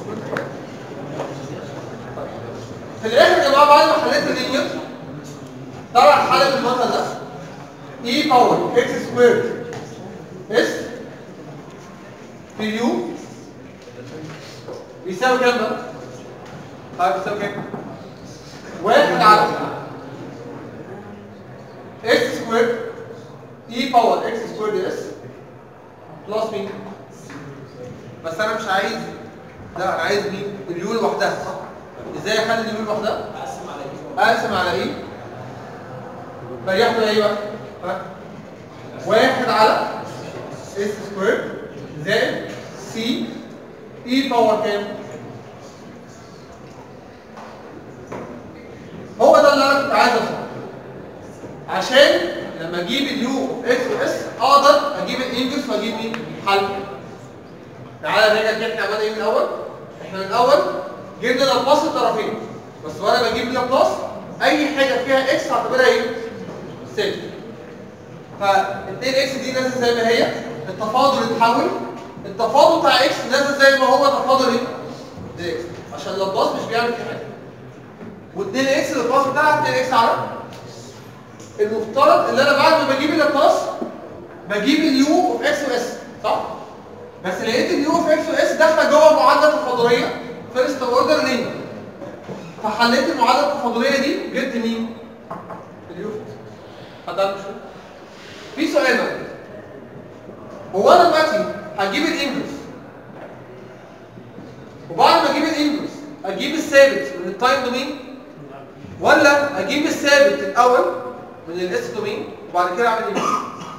في الاخر يا جماعه بعد ما حليت اللينير طلع الحل بالمنظر ده اي باور اكس سكوير اس في يو بيساوي كام ده؟ طيب بيساوي كام؟ واحد على اكس سكوير اي باور اكس سكوير دي اس بلس مين؟ بس انا مش عايز لا انا عايز مين؟ اليو لوحدها صح؟ ازاي اخلي اليو لوحدها؟ اقسم على ايه؟ اقسم على ايه؟ فياخد ايه بقى؟ ها؟ واحد على اس سكوير زائد سي اي باور كام؟ هو ده اللي انا كنت عايز اوصله عشان لما اجيب اليو اوف اكس واس اقدر اجيب الانجلس واجيب مين؟ حل. تعالى نرجع كده احنا عملنا ايه من الاول؟ احنا من الاول جبنا لابلاس الطرفين بس وانا بجيب لابلاس اي حاجه فيها اكس هعتبرها ايه؟ ثابت. فال اتنين اكس دي نازل زي ما هي، التفاضل اتحول، التفاضل بتاع اكس نازل زي ما هو تفاضل ايه؟ دي اكس عشان اللابلاس مش بيعمل في حاجه. واتنين اكس اللابلاس بتاعها اتنين اكس على المفترض ان انا بعد ما بجيب اللابلاس بجيب اليو اوف اكس واس صح؟ بس لقيت اليو اوف اكس واس داخله جوه معادله تفاضليه فيرست اوردر لينير. فحليت المعادله التفاضليه دي جبت مين؟ اليو اوف اكس. حد عنده مشكله؟ في سؤال بقى. هو انا دلوقتي هجيب الانجلس وبعد ما اجيب الانجلس اجيب الثابت من التايم دومين ولا اجيب الثابت الاول من الاس دومين وبعد كده اعمل ايه؟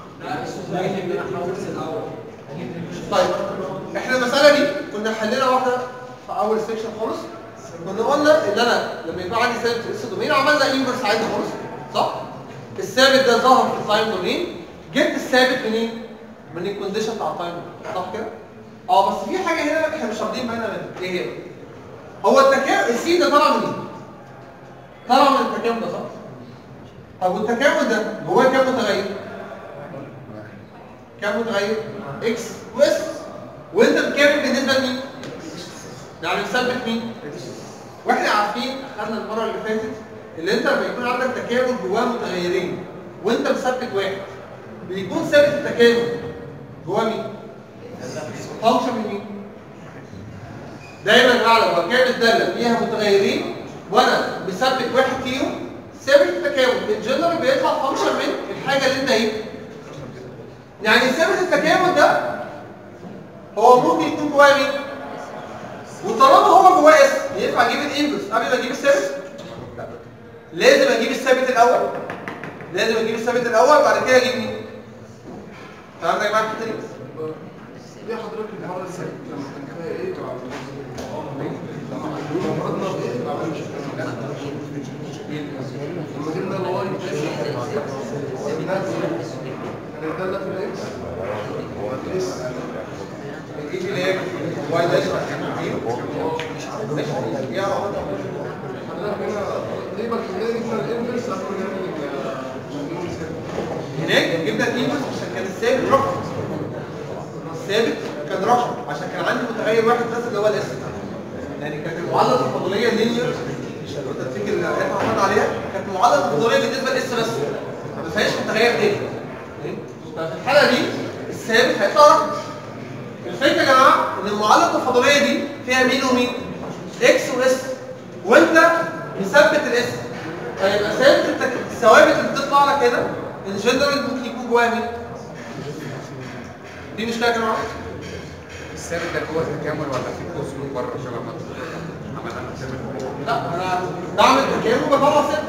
طيب احنا المساله دي كنا حلينا واحده في اول سيكشن خالص. كنا قلنا ان انا لما يبقى عندي ثابت في الاس دومين عملنا انفرس عادي خالص صح؟ الثابت ده ظهر في التايم دومين جبت الثابت منين؟ من الكونديشن بتاع التايم صح كده؟ اه بس في حاجه هنا احنا مش واخدين بالنا منها. ايه هي؟ هو التكامل السي ده طالع منين؟ طالع من التكامل ده صح؟ طب والتكامل ده جواه كام متغير؟ كام متغير؟ اكس واس. وانت بتكامل بالنسبه لمين؟ يعني مثبت مين؟ واحنا عارفين اخذنا المره اللي فاتت اللي انت لما يكون عندك تكامل جواه متغيرين وانت مثبت واحد بيكون ثابت التكامل جواه مين؟ فانكشن من مين؟ دايما يا جماعه لو بكامل الداله فيها متغيرين وانا مثبت واحد فيهم ثابت التكامل الجنرال بيطلع فانكشن من الحاجه اللي انت ايه؟ يعني ثابت التكامل ده هو ممكن يكون جواه مين؟ وطالما هو جواه اس ينفع اجيب الانفرس قبل ما اجيب الثابت؟ لا لازم اجيب الثابت الاول لازم اجيب الثابت الاول بعد كده اجيب مين؟ تمام يا جماعه الحته دي؟ ليه حضرتك المره اللي فاتت لما كان فيها ايه؟ لما جبنا الواي كانت داله في الاكس الاس الاي اللي هي واي داش يا حضرتك هنا ليه بقى جبنا الانفرس قبل ما نعمل هناك جبنا الانفرس عشان كان الثابت رقم الثابت كان رقم عشان كان عندي متغير واحد بس اللي هو الاس يعني كانت المعادله التفاضليه اللينير مش لو انت تفتكر اللي احنا عملنا عليها كانت معادله تفاضليه بالنسبه للاس بس ما فيهاش متغير تاني ففي الحاله دي الثابت هيطلع رقم. الفكره يا جماعه ان المعادله التفاضليه دي فيها مين ومين؟ اكس واس وانت مثبت الاس فيبقى ثابت الثوابت اللي بتطلع لك هنا ان جنرال ممكن يكون جواها مين؟ دي مشكله يا جماعه؟ الثابت ده جوه التكامل ولا في قوس من بره شبه ما عملنا الثابت؟ لا انا بعمل تكامل وبطلع ثابت.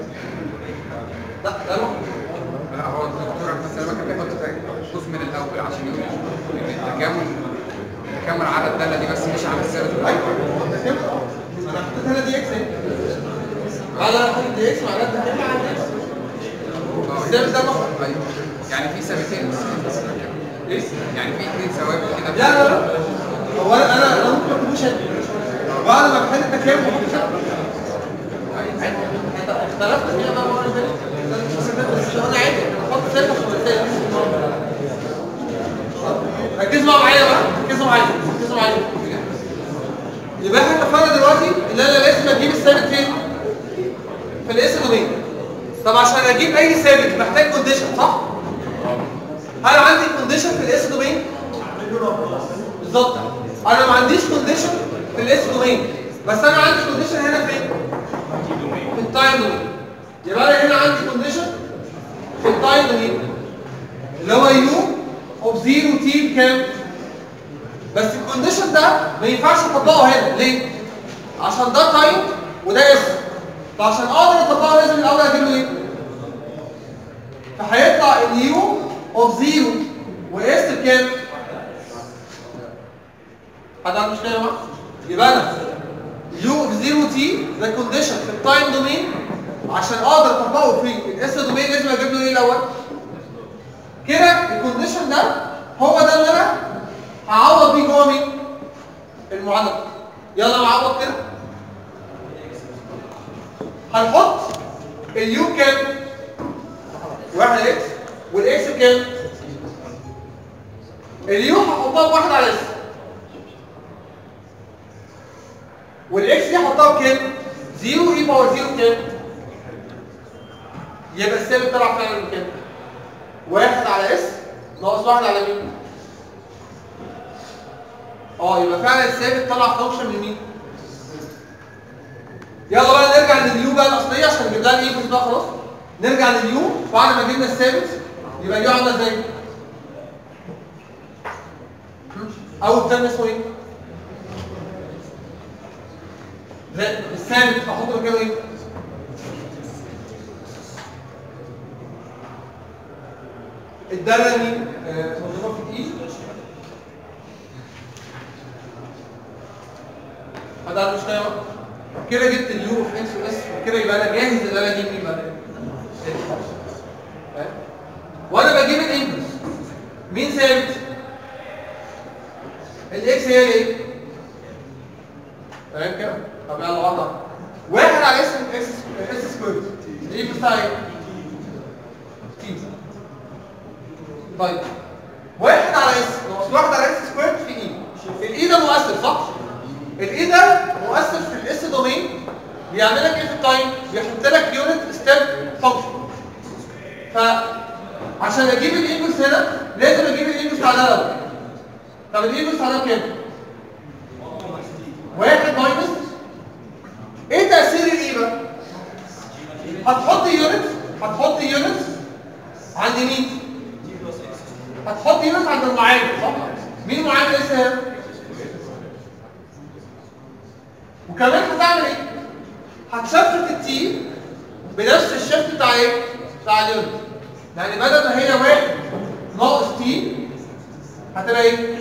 لا ده لوحده. لا هو الدكتور بس انا كان بيحط قوس من الاول عشان يقول ان التكامل التكامل على الداله دي بس مش على الثابت. ايوه التكامل انا حطيت هنا دي اكس اهي. بعد انا حطيت دي اكس معناها التكامل على دي اكس. الثابت ده لوحده. ايوه يعني في ثابتين ايه؟ يعني في اثنين ثوابت كده. لا لا لا هو انا انا انا ممكن ما اكتبوش هنا بعد ما بحل التكامل بحط هنا اختلفنا فيها بقى المره اللي فاتت بس انا عادي بحط ثابت ثلاثيه ركزوا بقى معايا بقى ركزوا معايا ركزوا معايا يبقى احنا اتفقنا دلوقتي ان انا لازم اجيب الثابت فين؟ في الاس دومين. طب عشان اجيب اي ثابت محتاج كونديشن صح؟ هل عندي كونديشن في الاس دومين؟ بالظبط انا ما عنديش كونديشن في الاس دومين، بس انا عندي كونديشن هنا فين؟ في التايم دومين. يبقى انا هنا عندي كونديشن في التايم دومين اللي هو يو اوف زيرو تي بكام؟ بس الكونديشن ده ما ينفعش اطبقه هنا، ليه؟ عشان ده تايم وده اس. فعشان اقدر اطبقه لازم الاول اجيب له ايه؟ فهيطلع اليو اوف زيرو واس بكام؟ حد عنده مشكله يا جماعه؟ يبقى انا يو اوف زيرو تي ده كونديشن في التايم دومين، عشان اقدر اطبقه في الاس دومين لازم اجيب له ايه الاول؟ كده الكونديشن ده هو ده اللي انا هعوض بيه جوه مين؟ المعادله. يلا نعوض كده. هنحط اليو كام؟ واحد اكس والاكس بكام؟ اليو هحطها بواحد على اس والاكس دي هحطها بكام؟ زيرو اي باور زيرو كام؟ يبقى الثابت طلع فعلا بكام؟ واحد على اس ناقص واحد على مين؟ اه يبقى فعلا الثابت طلع فانكشن من مين؟ يلا بقى نرجع لليو بقى الاصليه عشان نجيب لها الايكوز بقى خلاص. نرجع لليو بعد ما جبنا الثابت. يبقى اليو عامله ازاي؟ اول ترم اسمه ايه؟ الثابت احط مكانه ايه؟ الداله مين؟ منظومه في الاي. حد عنده مشكله؟ كده جبت اليو في اكس واس كده يبقى انا جاهز ان انا اجيب مين بقى؟ وانا بجيب الانبوت مين ثابت؟ الاكس هي ايه؟ تمام كده؟ طب يلا واحده واحد على اس اكس اس سكوير الاي بتاع ايه؟ تي. طيب واحد على اس ناقص واحد على اس سكوير في اي. الاي ده مؤثر صح؟ الاي ده مؤثر في الاس دومين. بيعمل لك ايه في التايم؟ بيحط لك يونت ستيب فانكشن. فعشان اجيب الانبوت هنا لازم اجيب الانبوت على ده. طب الانبوت على كام؟ واحد ماينس ايه تاثير الاي بقى؟ هتحط يونت هتحط يونت عند مين؟ هتحط يونت عند المعامل صح؟ مين معامل اس هنا؟ وكمان هتعمل ايه؟ هتشفت التي بنفس الشفت بتاع ايه؟ بتاع اليونت. يعني بدل ما هي واحد ناقص تي هتبقى ايه؟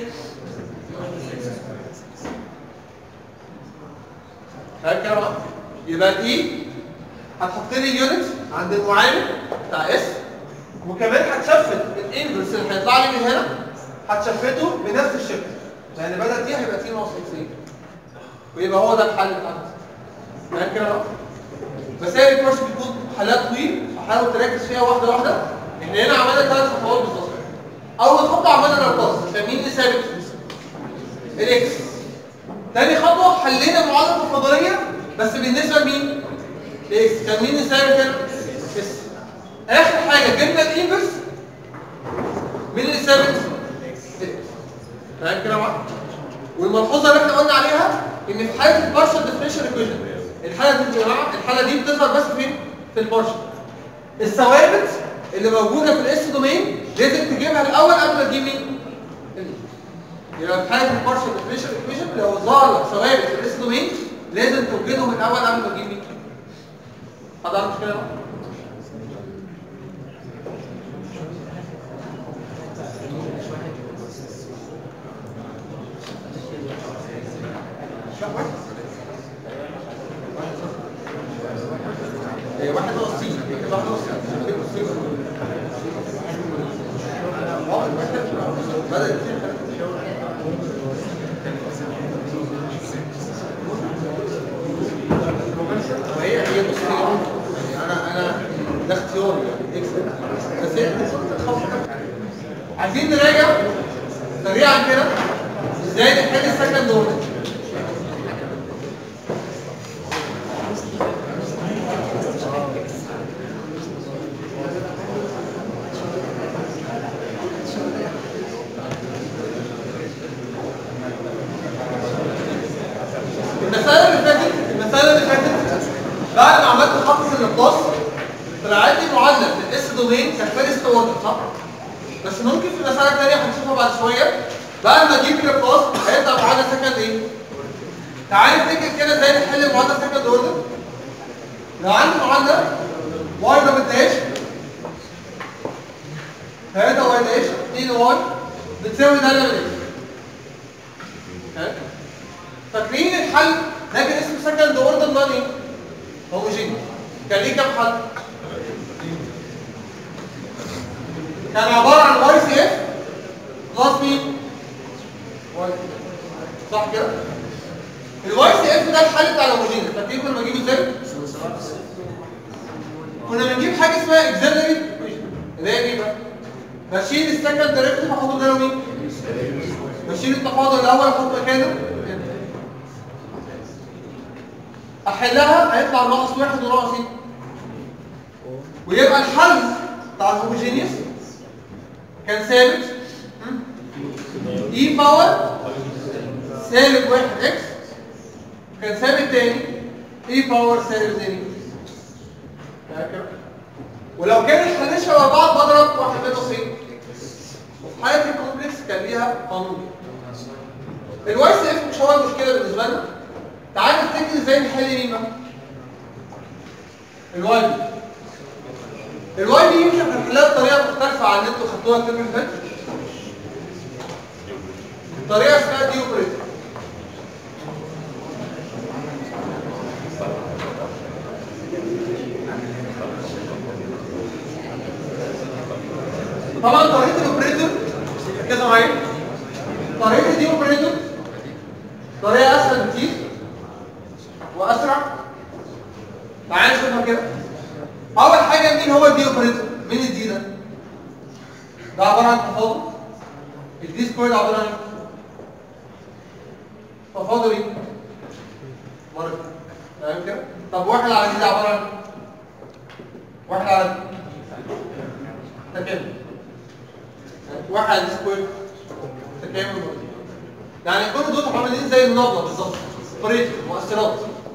فاهم كده بقى؟ يبقى الاي هتحط لي اليونت عند المعامل بتاع اس وكمان هتشفت الانفرس اللي هيطلع لي من هنا هتشفته بنفس الشفت. يعني بدل تي هيبقى تي ناقص اكس ايه؟ ويبقى هو ده الحل بتاعنا. فاهم كده بقى؟ بس هي الكورس بيكون حلات طويل فحاول تركز فيها واحده واحده. احنا هنا عملنا ثلاث خطوات بالظبط. اول خطوه عملنا الارقام كان مين اللي ثابت؟ الاكس. ثاني خطوه حلينا المعادله التفاضليه بس بالنسبه لمين؟ الاكس. كان مين اللي ثابت هنا؟ اس. اخر حاجه جبنا الانفرس مين اللي ثابت؟ اكس. فاهم كده بقى؟ والملحوظه اللي احنا قلنا عليها ان في حاله البارشال ديفرنشال ايكويشن الحاله دي يا جماعه الحاله دي بتظهر بس فين؟ في البارشال. الثوابت اللي موجوده في الاس دومين لازم تجيبها الاول قبل ما تجيب مين؟ يبقى في حاله البارشال ديفرنشال ايكويشن لو ظهر لك ثوابت في الاس دومين لازم توجدهم الاول قبل ما تجيب مين؟ حد عنده مشكله بقى؟ هي واحد ناقص سي واحد ناقص سي بدأ كتير وهي هي بص انا انا ده اختياري يعني اكس بس هي عايزين نراجع سريعا كده ازاي نحل السكند اوردر. بعد ما عملت خطوه اللابلاس طلعت لي معادله في الاس دومين كفيرست اوردر صح؟ بس ممكن في مساله ثانيه هنشوفها بعد شويه بعد ما اجيب اللابلاس هيطلع معادله سكند ايه؟ تعالى نفتكر كده ازاي نحل المعادله سكند اوردر. لو عندي معادله واي ما بدهاش ثلاثة واي داش اتنين واي بتساوي دالة من اكس. فاكرين الحل ده كان اسمه سكند اوردر نون ايه؟ هوموجينيوس. كان ليه كام حل؟ كان عبارة عن واي سي اف بلس مين؟ واي صح كده؟ الواي سي اف ده الحل بتاع الهوموجينيوس. فاكرين كنا بنجيبه ازاي؟ كنا بنجيب حاجة اسمها اكزيلري اللي هي ايه بقى؟ بشيل السكند دايركتيف احط مكانه مين؟ بشيل التفاضل الاول احط مكانه احلها هيطلع ناقص واحد وناقص ايه؟ ويبقى الحل بتاع الهوموجينيوس كان ثابت اي باور سالب واحد اكس كان ثابت تاني اي باور سالب تاني. ولو كان الحلين شبه بعض بضرب واحد منهم فين؟ وفي حالة الكومبلكس كان ليها قانون. الواي سي اف مش هو المشكلة بالنسبة لنا. تعالى نفتكر ازاي نحل مين بقى؟ الواي بي. الواي بي يمكن هنحلها بطريقة مختلفة عن اللي انتوا خدتوها الترم اللي فات. الطريقة اسمها دي اوبريتور. طبعا طريقه الاوبريتور ركزوا معايا. طريقه دي اوبريتور طريقه اسهل بكتير واسرع. تعالى نشوفها كده. اول حاجه مين هو الدي اوبريتور؟ مين الدي ده؟ ده عباره عن تفاضل. الدي سكوير عباره عن تفاضل ايه؟ مرتين. تمام كده؟ طب واحد على دي ده عباره عن واحد على دي تكامل. واحد سكوير تكامل مرتين. يعني كل دول عاملين زي النبضه بالظبط. اوبريتور مؤثرات.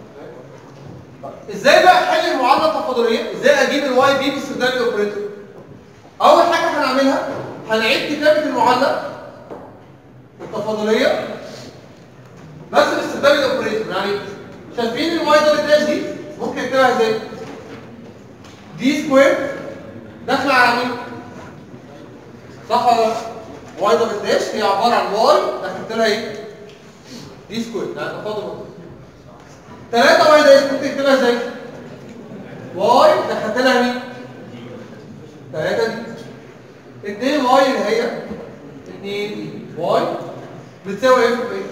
ازاي بقى احل المعادله التفاضليه؟ ازاي اجيب الواي بي باستخدام الاوبريتور؟ اول حاجه هنعملها هنعيد كتابه المعادله التفاضليه بس باستخدام الاوبريتور. يعني شايفين الواي دبل داش دي ممكن اكتبها ازاي؟ دي سكوير داخله على مين؟ صح ولا لا؟ واي دبل داش هي عباره عن واي دخلت لها ايه؟ دي سكوير يعني تفاضل نقطه. ثلاثة واي داش ممكن تكتبها ازاي؟ واي دخلت لها مين؟ ثلاثة دي. اتنين واي اللي هي اتنين واي بتساوي ايه في ايه؟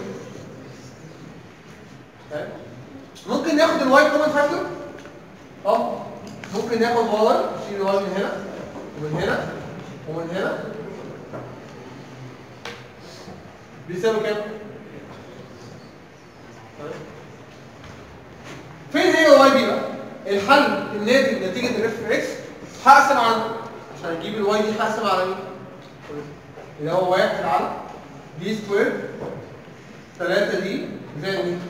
ممكن ناخد الواي كومن فاكتور؟ اه ممكن ناخد واي نشيل الواي من هنا ومن هنا ومن هنا بيساوي كام؟ فين هي واي بي بقى؟ الحل الناتج نتيجه الاف اكس هقسم عنه عشان اجيب الواي دي هقسم على مين؟ اللي هو واحد على دي سكوير ثلاثة دي زائد مين؟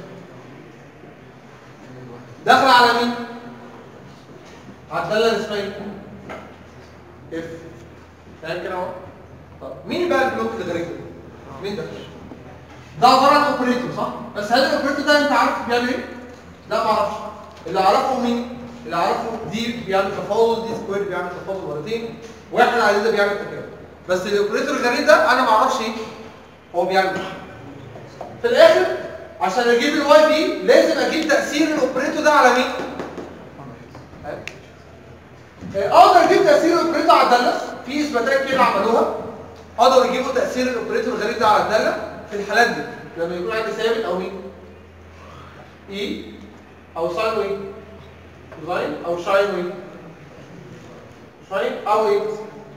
داخله على مين؟ على الداله اللي اسمها ايه؟ اف. تمام كده اهو. طب مين بقى البلوك اللي غريب ده؟ مين ده؟ ده عباره عن اوبريتور صح؟ بس هل الاوبريتور ده انت عارف بيعمل ايه؟ لا ما اعرفش. اللي اعرفه مين؟ اللي اعرفه دي بيعمل تفاضل، دي سكوير بيعمل تفاضل مرتين، واحد على ده بيعمل تكامل. بس الاوبريتور الغريب ده انا ما اعرفش ايه هو بيعمل ايه. في الاخر عشان اجيب الواي بي لازم اجيب تاثير الاوبريتور ده على مين؟ اقدر اجيب تاثير الاوبريتور على الداله في اثباتات كده عملوها. اقدر اجيبوا تاثير الاوبريتور الغريب ده على الداله في الحالات دي لما يكون عندي ثابت او مين؟ اي او ساين وي ساين او شاين وي شاين او ايه؟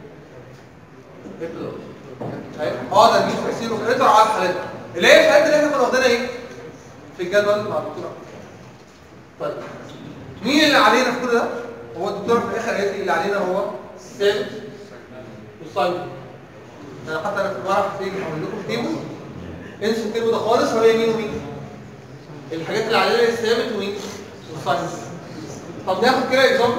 اقدر اجيب تاثير الاوبريتور على الحالات اللي هي الحالات اللي احنا كنا واخدينها ايه؟ في الجدول مع الدكتور. طيب مين اللي علينا في كل ده؟ هو الدكتور في الاخر قالت لي اللي علينا هو الثابت والساين. انا حتى انا في الورق هتيجي هعمل لكم تيبل انسوا التيبل ده خالص. هو مين ومين؟ الحاجات اللي علينا الثابت ومين؟ والساين. طب ناخد كده اكزامبل.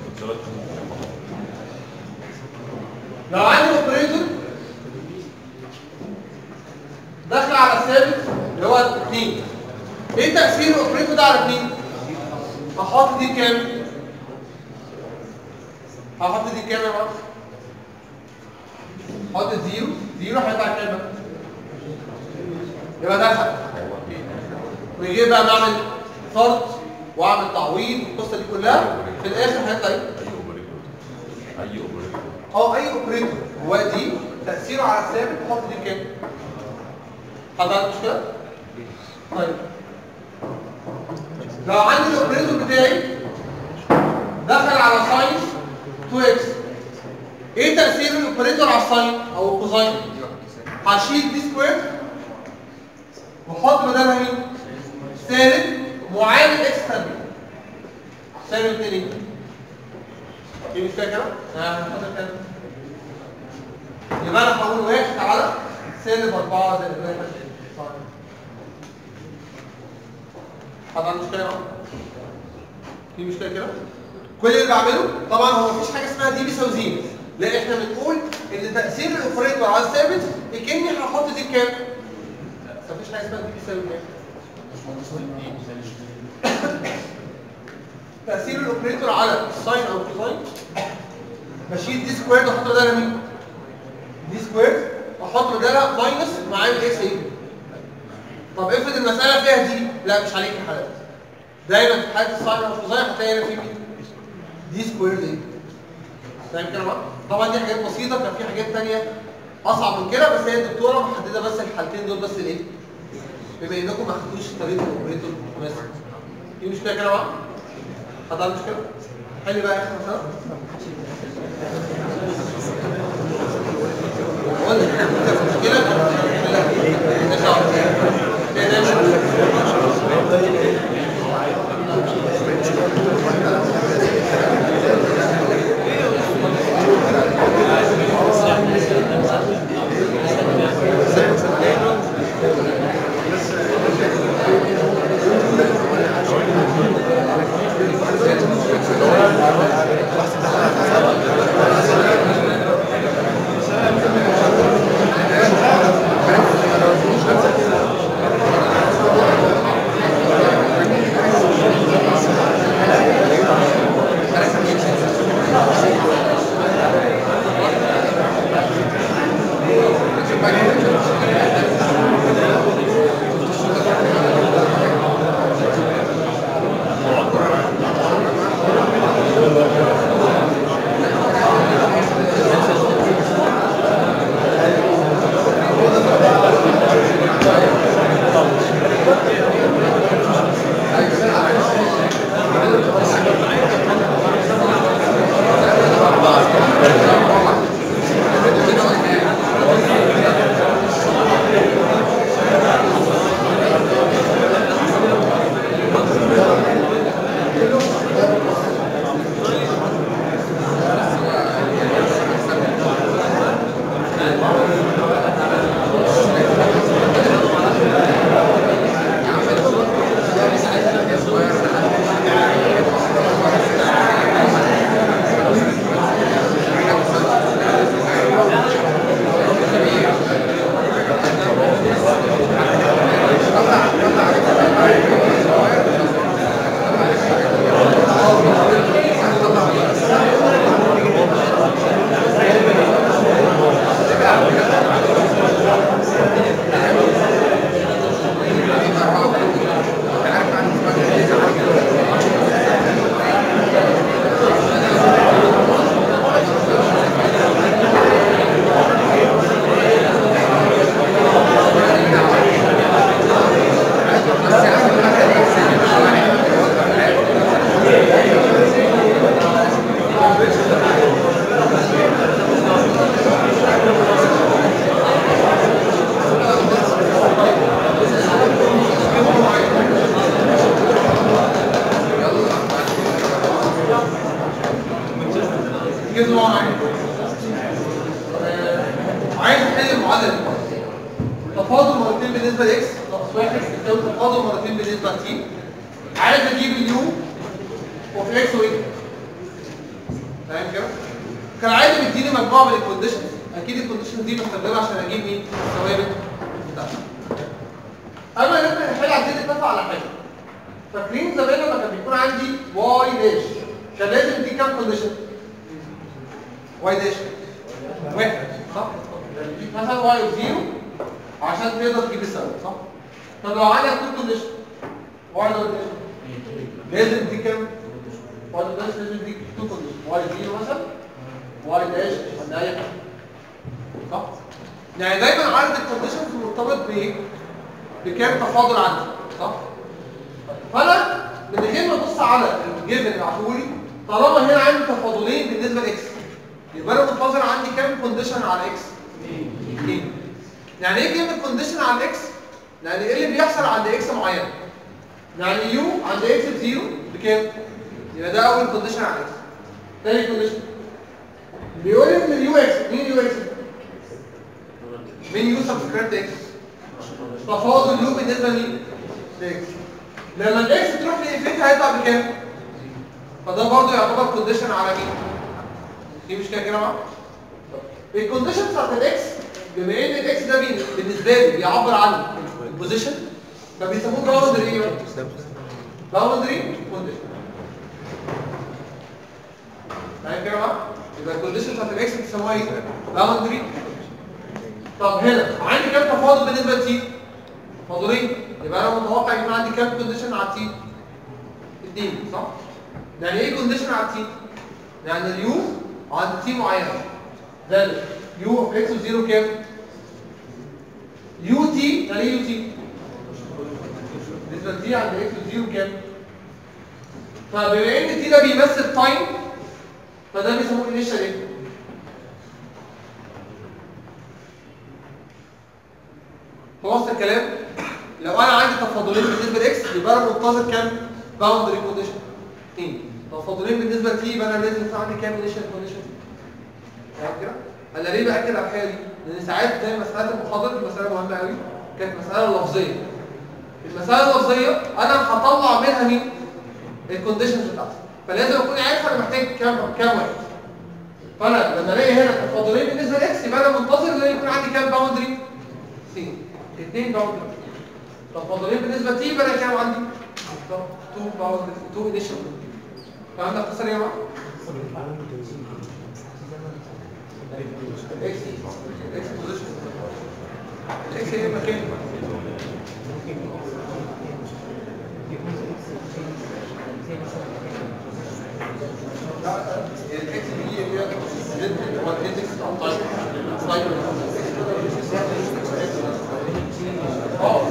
لو عندي اوبريتور داخل على الثابت اللي هو اتنين، ايه تأثير الاوبريتور ده على اتنين؟ هحط دي كام؟ هحط دي كام يا معلم؟ هحط زيرو، زيرو هيطلع كام بقى؟ يبقى دخل. ويجي بقى نعمل فرض واعمل تعويض والقصه دي كلها، في الاخر هيطلع ايه؟ اي اوبريتور اه اي اوبريتور هو دي تأثيره على الثابت نحط دي كام؟ حد عنده مشكلة؟ طيب لو عندي الاوبريتور بتاعي دخل على ساين تو اكس، ايه تأثير الاوبريتور على الساين او الكوزاين؟ هشيل دي سكوير واحط بدلها مين؟ سالب معامل اكس تربيع. سالب اتنين ايه مش فاكره؟ اه هنحط كده. يبقى انا هقول واحد على سالب أربعة زائد واحد. حد عنده مشكلة معاه؟ في مشكلة كده؟ كل اللي بعمله طبعا هو مفيش حاجة اسمها دي بيساوي زيرو، لا احنا بنقول ان تأثير الاوبريتور على الثابت كأني هحط دي بكام؟ مفيش حاجة اسمها دي بيساوي كام؟ تأثير الاوبريتور على الساين او الكوساين بشيل دي سكوير واحط بدالها مين؟ دي سكوير واحط بدالها ماينس معامل اكس ايه؟ طب افرض المسألة فيها دي، لا مش عليك حالات. دايما في حالة الساين او الكوساين هتلاقي هنا في مين؟ دي سكوير دي. فاهم كده بقى؟ طبعا دي حاجات بسيطة، كان في حاجات تانية أصعب من كده، بس هي الدكتورة محددة بس الحالتين دول بس ليه؟ بما انكم ما خدتوش طريقة الاوبريتور مثلا. في مشكلة كده بقى؟ حد عنده مشكلة؟ حل بقى يا اخي مثلا. قول لي مشكلة وفي اكس وايه؟ فاهم كده؟ كالعاده بيديني مجموعه من الكونديشنز، اكيد الكونديشنز دي بستخدمها عشان اجيب مين؟ الثوابت بتاعتي. اما ان احنا نحل عايزين نتفق على حاجه. فاكرين زمان لما كان بيكون عندي واي داش كان لازم دي كام كونديشن؟ واي داش واحد صح؟ دي مثلا واي زيرو عشان تقدر تجيب الثوابت صح؟ طب لو عندك تو كونديشن واي داش لازم دي كام؟ واي داش لازم دي تو كونديشن واي زيرو مثلا واي داش ولا اي حاجه صح؟ يعني دايما عدد الكونديشنز مرتبط بايه؟ بكام تفاضل عندي صح؟ فانا من غير ما ابص على الجيفن اللي عطولي طالما هنا عندي تفاضلين بالنسبه لاكس يبقى انا منتظر عندي كام كونديشن على اكس؟ اثنين. يعني ايه كلمه كونديشن على اكس؟ يعني ايه اللي بيحصل عند اكس معين؟ يعني يو عند اكس بزيرو بكام؟ يبقى ده اول كونديشن على اكس. ثاني كونديشن بيقول لي ان اليو اكس مين يو اكس؟ مين يو سبسكريبت اكس؟ تفاضل يو بالنسبه لمين؟ لاكس. لما الاكس تروح لانفينيتي هيطلع بكام؟ فده برضه يعتبر كونديشن على مين؟ دي مش كده كده معاك؟ الكونديشن بتاعت الاكس بما ان الاكس ده بالنسبه لي بيعبر عن البوزيشن فبيسموه باوندري ايه؟ باوندري كونديشن. فاهم كده معاك؟ يبقى الكونديشن بتاعت الاكس بيسموها ايه؟ باوندري. طب هنا عندي كام تفاضل بالنسبه لتي؟ تفاضلين. يبقى انا متوقع يكون عندي كام كونديشن على تي؟ اثنين صح؟ يعني ايه كونديشن على تي؟ يعني اليو عند تي معينه ذلك يو اوف اكس وزيرو كام؟ يو تي يعني ايه يو تي؟ بالنسبه لتي عند اكس وزيرو كام؟ فبما ان تي ده بيمثل تايم فده بيسموه انيشال ايه؟ خلاص الكلام؟ لو انا عندي تفاضلين بالنسبه لاكس يبقى انا منتظر كام باوندري كونديشن؟ اثنين. تفاضلين بالنسبه لتي يبقى انا لازم يكون عندي كام انيشال كونديشن؟ فاهم كده؟ انا ليه باكد على الحكايه دي؟ لان ساعات زي مساله المحاضره دي مساله مهمه قوي كانت مساله لفظيه. المساله اللفظيه انا هطلع منها مين؟ الكونديشنز بتاعتي. فلازم اكون عارف انا محتاج كام كام واحد. فانا لما الاقي هنا تفاضلين بالنسبه لاكس يبقى انا منتظر ان يكون عندي كام باوندري؟ اثنين. اثنين باوندري. تفاضلين بالنسبه لتي يبقى انا كام عندي؟ اتنين باوندري اتنين انيشال. فهمت القصه يا جماعه؟ الاكس الاكس بوزيشن الاكس هي مكان الاكس دي هي هو الاندكس بتاع التايم سايكل اه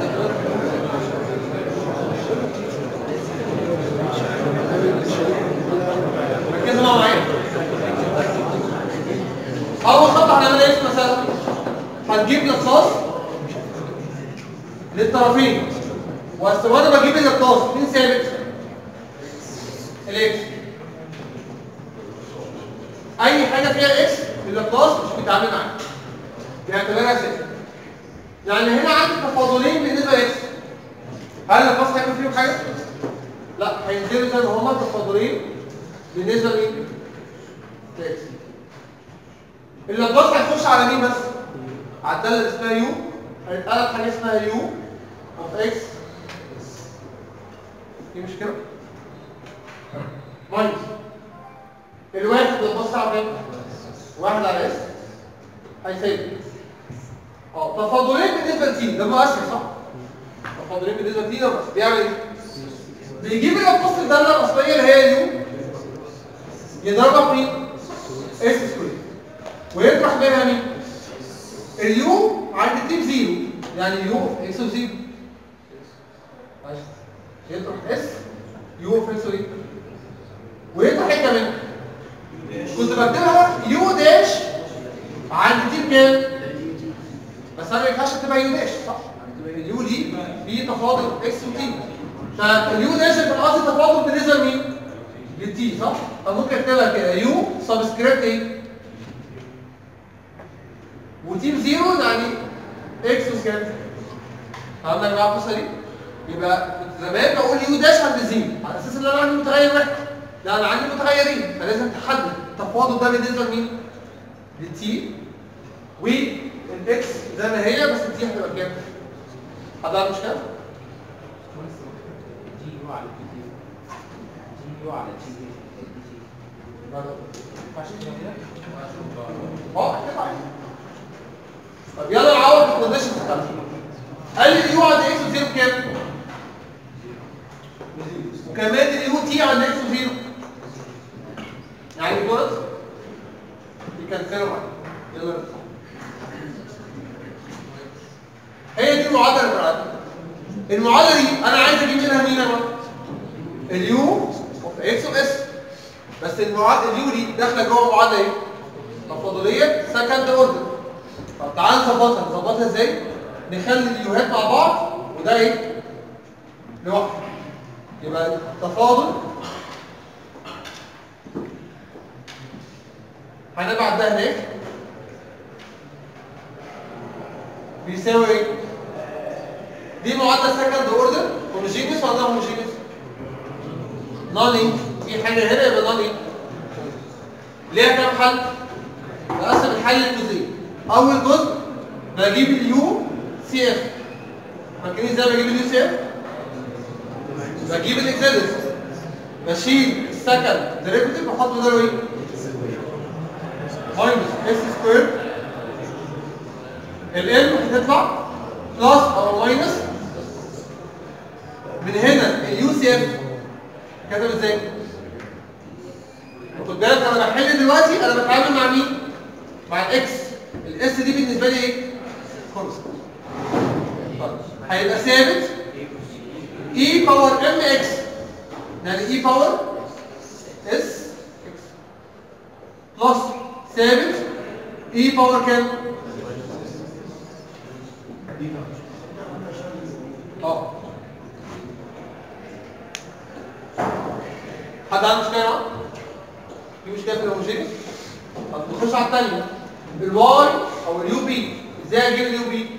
ركزوا معايا. اول خطوه هنعمل ايه مثلا؟ هنجيب لقاص للطرفين وانا بجيب اللقاص مين ثابت؟ الاكس. اي حاجه فيها اكس اللقاص مش بيتعامل معاها بيعتبرها ثابت. يعني هنا عندي تفاضلين بالنسبه لاكس هل اللقاص هيعمل فيهم حاجه؟ لا هينزلوا زي ما هما تفاضلين بالنسبه لمين؟ لاكس. اللقاص هيخش على مين بس؟ على الداله اللي اسمها يو هيتقلب حاجه اسمها يو اوف اكس. دي مش كده؟ ماينس الواحد بيبص على فين؟ واحد على اس هيساوي اه تفاضلين بالنسبه لتي ده مؤشر صح؟ تفاضلين بالنسبه لتي ده بس بيعمل ايه؟ بيجيب اللقاص الداله الاصليه اللي هي يو يضربها في مين؟ اس سكوير ويطرح منها مين؟ اليو عند تي بزيرو يعني يو اوف اكس وزيرو يطرح اس يو اوف اكس وزيرو ويطرح حته منها كنت بكتبها يو داش عند تي بكام؟ بس انا ما ينفعش اكتبها يو داش صح؟ يعني اليو دي في تفاضل اكس وتي فاليو داش في الاصل تفاضل بالنسبه لمين؟ للتي صح؟ فممكن اكتبها كده يو سبسكريبت ايه؟ وتي بزيرو يعني اكس وكام؟ فهمنا يا جماعه القصه دي؟ يبقى كنت زمان بقول يو داش عند زيرو على اساس ان انا عندي متغير واحد لا انا عندي متغيرين فلازم تحدد التفاضل ده بالنسبه لمين؟ للتي والاكس زي ما هي بس التي هتبقى كام؟ حد عنده مشكله؟ جي يو على تي تي جي يو على تي تي ما ينفعش كده كده؟ اه كده عادي. طب يلا نعوض الكونديشنز بتاعتي. قال لي اليو عند اكس وزيرو بكام؟ وكمان اليو تي عند اكس وزيرو. يعني دولت يكنسلوا معايا. يلا نفتح. هي دي المعادله بتاعتي. المعادله دي انا عايز اجيب منها مين يا جماعه؟ اليو اوف اكس اوف اس. بس المعادله اليو دي داخله جوه معادله ايه؟ تفاضليه سكند اوردر. طب تعال نظبطها، نظبطها ازاي؟ نخلي اليوهات مع بعض وده ايه؟ لوحده. يبقى التفاضل هنبعت ده هناك بيساوي ايه؟ دي معادله سكند اوردر هوموجينيوس ولا هوموجينيوس؟ نون. في حاجه هنا يبقى نون. ليها كام حل؟ بقسم الحل لجزئين. اول جزء بجيب اليو سي اف. فاكرين ازاي بجيب اليو سي اف؟ بجيب الاكسلس بشيل السكند ديريفيتيف واحط بداله ايه؟ ماينس اس سكوير. الام هتطلع بلس او ماينس من هنا اليو سي اف كتب ازاي؟ خد بالك انا بحل دلوقتي انا بتعامل مع مين؟ مع الاكس. الاس دي بالنسبه لي ايه؟ كونستنت. طيب هيبقى ثابت اي باور ام اكس يعني اي باور اس اكس بلس ثابت اي باور كام؟ اه حد عنده مشكله معاه؟ في مشكله في الهوموجينيوس؟ طب نخش على الثانيه. الواي او اليو بي. ازاي اجيب اليو بي؟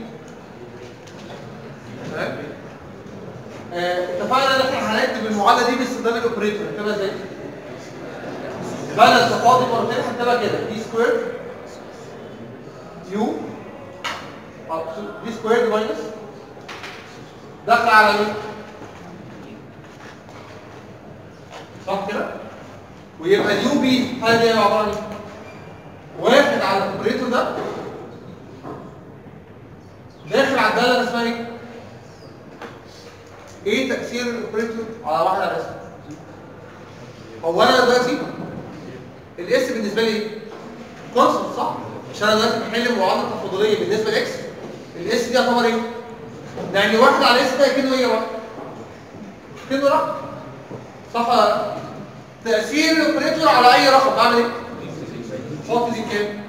تمام؟ آه، اتفقنا ان احنا هنكتب المعادله دي باستخدام الاوبريتور. هنكتبها ازاي؟ بدل التفاضل مرتين هنكتبها كده دي سكوير يو دي سكوير ماينس داخله على مين؟ صح كده؟ ويبقى اليو بي هذه عباره عن ايه؟ واحد على الاوبريتور ده داخل على الداله اللي اسمها ايه؟ ايه تاثير الاوبريتور على واحد على اس؟ هو انا دلوقتي الاس بالنسبه لي ايه؟ كونستنت صح؟ مش انا دلوقتي بحل معادله تفاضليه بالنسبه لاكس الاس دي يعتبر ايه؟ يعني واحد على اس ده كأنه ايه بقى؟ كأنه رقم صح ولا لا؟ تاثير الاوبريتور على اي رقم بعمل ايه؟ حط دي كام؟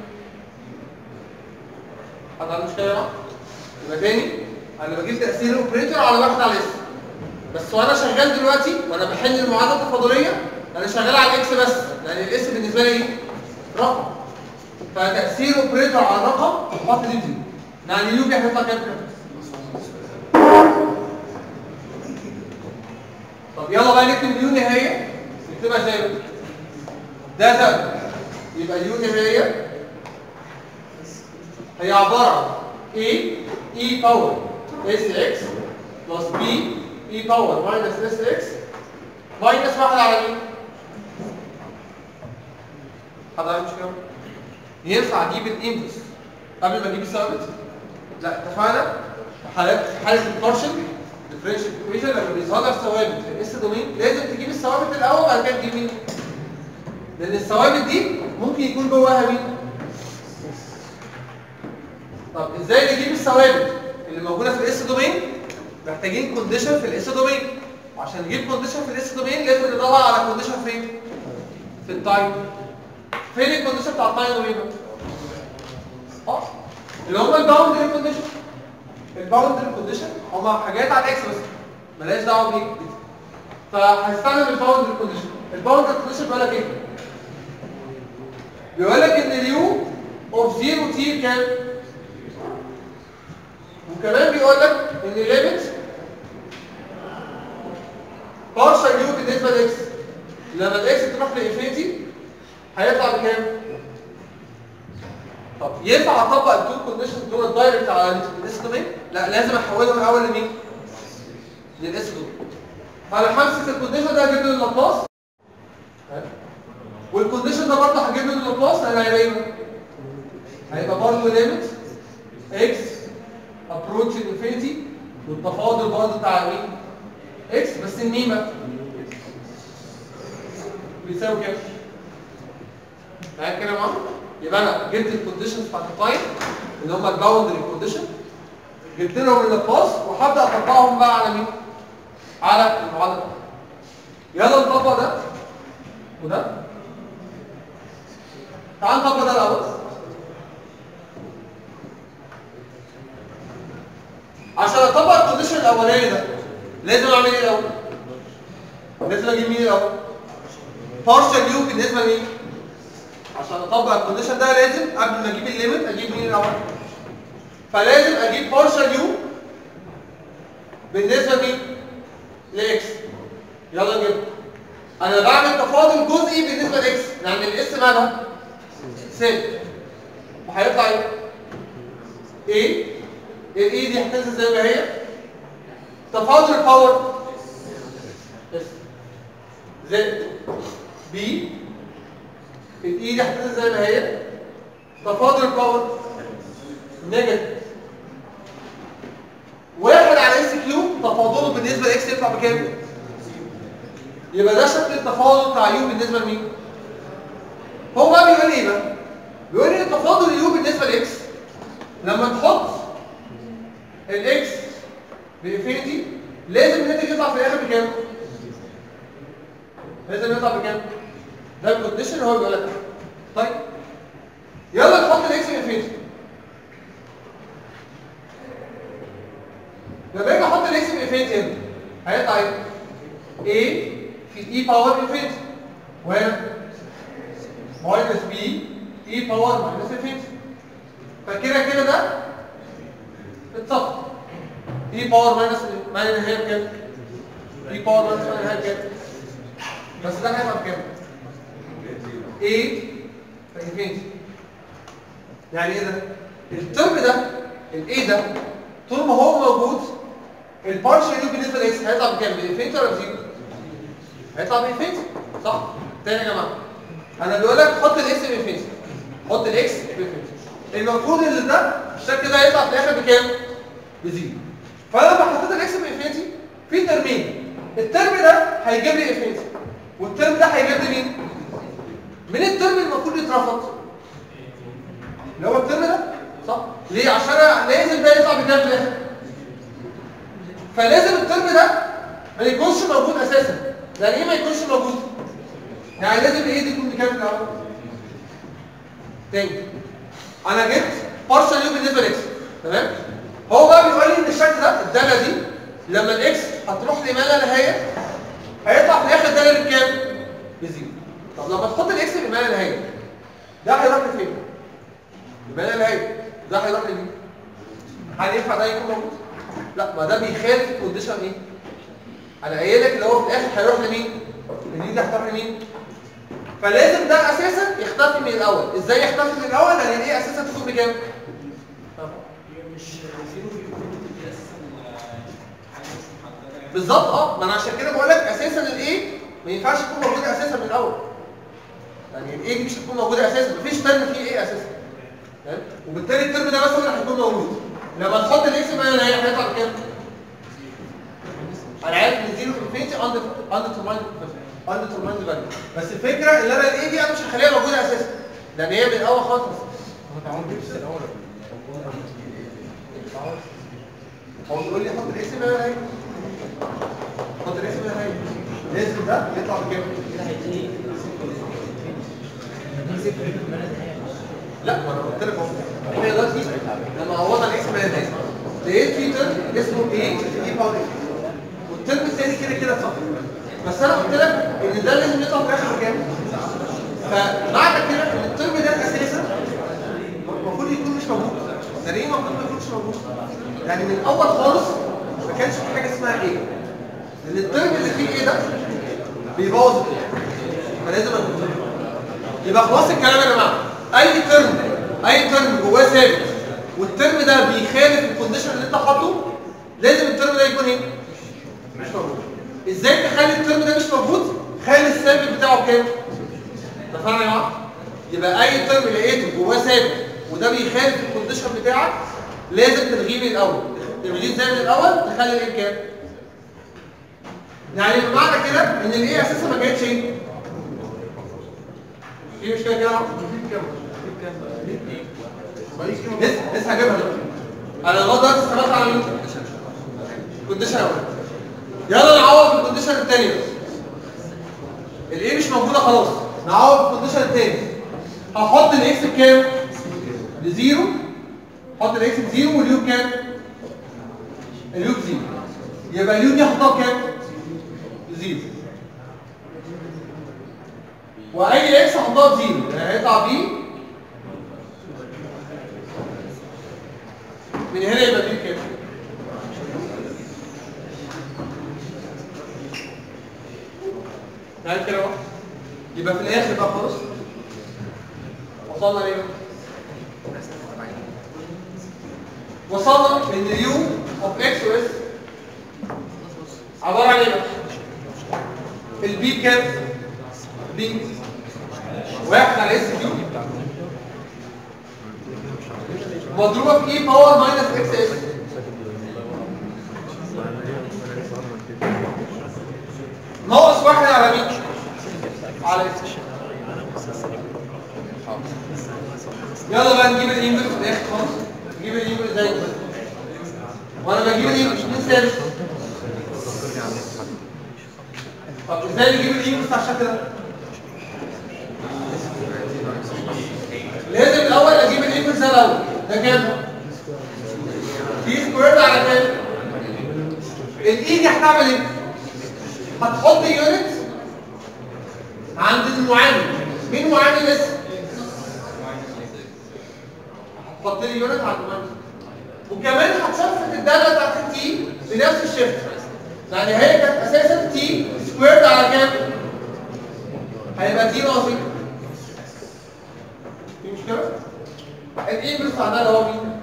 حد عنده مشكله يا جماعه؟ يبقى تاني انا بجيب تاثير الاوبريتور على واحد على اس. بس وانا شغال دلوقتي وانا بحل المعادله التفاضليه انا شغال على الاكس بس لان الاس بالنسبه لي ايه؟ رقم. فتاثير الاوبريتور على الرقم حط دي دي. يعني اليو بي هيطلع كام كام؟ طب يلا بقى نكتب اليو نهائيه. نكتبها ازاي؟ ده ده يبقى اليو نهائيه هي عباره عن A E باور اس اكس بلس B E باور ماينس اس اكس ماينس واحد على مين؟ حد عنده مشكله؟ ينفع اجيب الانفرس قبل ما اجيب الثابت؟ لا اتفقنا حالات حاله البارشل ديفرنشال ايكويشن لما بيظهر لك ثوابت في الاس دومين لازم تجيب الثوابت الاول بعد كده تجيب مين؟ لان الثوابت دي ممكن يكون جواها مين؟ طب ازاي نجيب الثوابت اللي موجوده في الاس دومين؟ محتاجين كونديشن في الاس دومين. عشان نجيب كونديشن في الاس دومين لازم ندور على كونديشن فين؟ في التايم. فين الكونديشن بتاع التايم دومين؟ اه اللي هم الباوندري كونديشن. الباوندري كونديشن هم حاجات على الاكس بس مالهاش دعوه بيك. فهستخدم الباوندري كونديشن. الباوندري كونديشن بيقول لك ايه؟ بيقول لك ان اليو اوف زيرو تي كام؟ وكمان بيقول لك ان ليميت بارشال يو بالنسبه لاكس لما الاكس تروح لانفينيتي هيطلع بكام؟ طب ينفع اطبق التو كونديشنز دول دايركت على الاس دومين؟ لا، لازم احولهم الاول لمين؟ للاس دومين. فانا همسك الكونديشن ده هجيب له اللابلاس، والكونديشن ده برضه هجيب له اللابلاس، انا هيبقى ايه؟ هيبقى برضه ليميت اكس ابروتش انفينيتي والتفاضل برضه بتاع مين؟ اكس، بس النيمه بيساوي كام؟ معايا كده يا معلم؟ يبقى انا جبت الكونديشنز بتاعت التايم اللي هم الباوندري كونديشن، جبت لهم اللابلاس وهبدا اطبقهم بقى على مين؟ على المعادله. يلا نطبق ده وده. تعال نطبق ده الاول. عشان اطبق الكونديشن الاولاني ده لازم اعمل ايه الاول؟ لازم اجيب مين الاول؟ بارشال يو بالنسبه لمين؟ عشان اطبق الكونديشن ده لازم قبل ما اجيب الليميت اجيب مين الاول؟ فلازم اجيب بارشال يو بالنسبه لمين؟ لاكس. يلا نجيب. انا بعمل تفاضل جزئي بالنسبه لاكس، يعني الاس مالها؟ ثابت. وهيطلع ايه؟ ايه؟ الاي دي هتنزل زي ما هي. تفاضل الباور اس زائد بي، الاي دي هتنزل زي ما هي. تفاضل الباور نيجاتيف واحد على اس كيوب، تفاضله بالنسبه لاكس يطلع بكام؟ يبقى ده شكل التفاضل بتاع يو بالنسبه لمين؟ هو بقى بيقول لي ايه بقى؟ بيقول لي تفاضل يو بالنسبه لاكس لما تحط الاكس بانفينيتي لازم الناتج يطلع في الاخر بكام؟ لازم يطلع بكام؟ ده الكونديشن اللي هو بيقول لك. طيب يلا نحط الاكس بانفينيتي. لما باجي احط الاكس بانفينيتي هنا هيطلع ايه؟ A في اي باور انفينيتي، وهنا ماينس بي اي باور ماينس انفينيتي. فكده كده ده اتصفى. اي باور ماينس ماينس هي بكام؟ اي باور ماينس ماينس هي بكام؟ بس ده هيبقى بكام؟ A في انفينيتي. يعني ايه ده؟ الترم ده الاي ده طول ما هو موجود البارشال يو بالنسبه لاكس هيطلع بكام؟ بانفينيتي ولا بزيرو؟ هيطلع بانفينيتي، صح؟ تاني يا جماعه انا بقول لك حط الاكس بانفينيتي، حط الاكس بانفينيتي. المفروض ان ده الشكل ده هيطلع في الاخر بكام؟ بزيرو. فانا لما حطيت الاكس بانفينيتي في ترمين، الترم ده هيجيب لي انفينيتي والترم ده هيجيب لي مين؟ من الترم المفروض يترفض اللي هو الترم ده، صح؟ ليه؟ عشان لازم ده يطلع بكام في الاخر؟ فلازم الترم ده ما يكونش موجود اساسا. يعني ايه ما يكونش موجود؟ يعني لازم الايه دي تكون بكام في الاول؟ تاني انا جبت بارشال يو بالنسبه لاكس، تمام؟ هو بقى بيقول لي ان الشكل ده الداله دي لما الاكس هتروح لما لا نهايه هيطلع في الاخر داله بكام؟ بزيرو. طب لما تحط الاكس بما لا نهايه ده هيروح لفين؟ بما لا نهايه ده هيروح لمين؟ هل ينفع ده يكون موجود؟ لا، ما ده بيخالف الكونديشن ايه؟ انا قايل لك اللي هو في الاخر هيروح لمين؟ الدي ده هتروح لمين؟ فلازم ده اساسا يختفي من الاول. ازاي يختفي من الاول؟ لان الايه اساسا تكون بكام؟ مش زيرو في الانفينيتي دي اساسا بالظبط. اه ما انا عشان كده بقول لك اساسا الايه ما ينفعش تكون موجوده اساسا من الاول. يعني الايه دي مش هتكون موجوده اساسا، مفيش ترم فيه ايه اساسا. تمام؟ وبالتالي الترم ده بس هو اللي هيكون موجود. لما تحط الاكس بقى هنا هيطلع بكام؟ انا عارف ان زيرو في انفينيتي اندر اندر ترمايند اندر ترمايند فاليو، بس الفكره ان انا الايه دي انا مش هخليها موجوده اساسا لان هي من الاول خالص. هو تعمل بس الاول هو بيقول لي حط الاكس بقى هنا، حط الاكس بقى هنا، لازم ده يطلع بكام؟ كده هيديني لا، ما انا قلت لك اهو احنا دلوقتي لما عوضنا الاكس بقى هنا لقيت في ترم اسمه ايه اي باور اكس، والترم الثاني كده كده صح، بس انا قلت لك ان ده لازم يطلع في الاخر بكام؟ فمعنى كده ان الترم ده اساسا المفروض يكون مش موجود. ده ليه المفروض ما يكونش موجود؟ يعني من الاول خالص ما كانش في حاجه اسمها ايه، لان الترم اللي فيه ايه ده بيبوظ ايه. فلازم اجيب. يبقى خلاص الكلام يا جماعه، اي ترم اي ترم جواه ثابت والترم ده بيخالف الكونديشن اللي انت حاطه، لازم الترم ده يكون ايه؟ مش موجود. ازاي تخلي الترم ده مش موجود؟ خلي الثابت بتاعه بكام؟ اتفقنا يا جماعه؟ يبقى اي ترم لقيته جواه ثابت وده بيخالف الكونديشن بتاعك لازم تلغيه من الاول. تلغيه ازاي من الاول؟ تخلي الايه بكام؟ يعني بمعنى كده ان الايه اساسا ما كانتش ايه؟ في مشكله كده؟ لسه لسه هجيبها دلوقتي. انا لغايه دلوقتي استفدت على مين؟ الكونديشن الاول. يلا نعوض في الكونديشن الثاني بس. الايه مش موجوده خلاص، نعوض في الكونديشن الثاني. هحط الاكس بكام؟ بزيرو. حط الاكس بزيرو واليو بكام؟ اليو بزيرو. يبقى اليو دي هحطها بكام؟ بزيرو. واي اكس هحطها بزيرو، يعني هيطلع بي من هنا يبقى بي بكام؟ يعني كده اهو. يبقى في الاخر بقى خلاص وصلنا ليه؟ وصلنا ان اليو اوف اكس واس عباره عن ايه بقى؟ البي بكام؟ بي واحد على اس كيو مضروبه في اي باور ماينس اكس اس ناقص واحد على مين؟ على اكس. يلا بقى نجيب الانجلش في الاخر خالص. نجيب الانجلش ازاي؟ وانا بجيب الانجلش مين ثابت؟ طب ازاي نجيب الانجلش على الشكل ده؟ لازم الاول اجيب الانجلش ده الاول. ده كام؟ بي سكويرد على كام؟ الاي دي هتعمل ايه؟ هتحط يونت عند المعامل. مين معامل اس؟ هتحط لي يونت عند المعامل. وكمان هتشفت الداله بتاعت التي بنفس الشفت. يعني هي كانت اساسا تي سكويرد على كام؟ هيبقى تي ناقص ايه؟ في مشكله؟ الانجلس بتاع ده اللي هو مين؟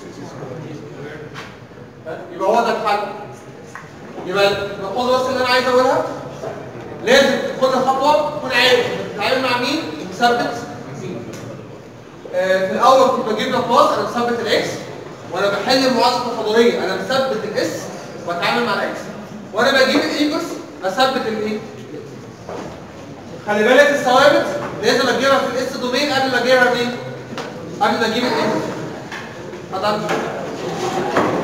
يبقى هو ده الحل. يبقى الخطوه بس اللي انا عايز اقولها لازم تاخد الخطوه تكون عارف تتعامل مع مين؟ مثبت مين. آه في الاول كنت بجيب لابلاس انا مثبت الاكس، وانا بحل المعادله التفاضليه انا مثبت الاس واتعامل مع الاكس، وانا بجيب الايكوس اثبت الايه؟ خلي بالك الثوابت لازم اجيبها في الاس دومين قبل ما اجيبها منين؟ قبل ما اجيب الايكوس. اتفضل.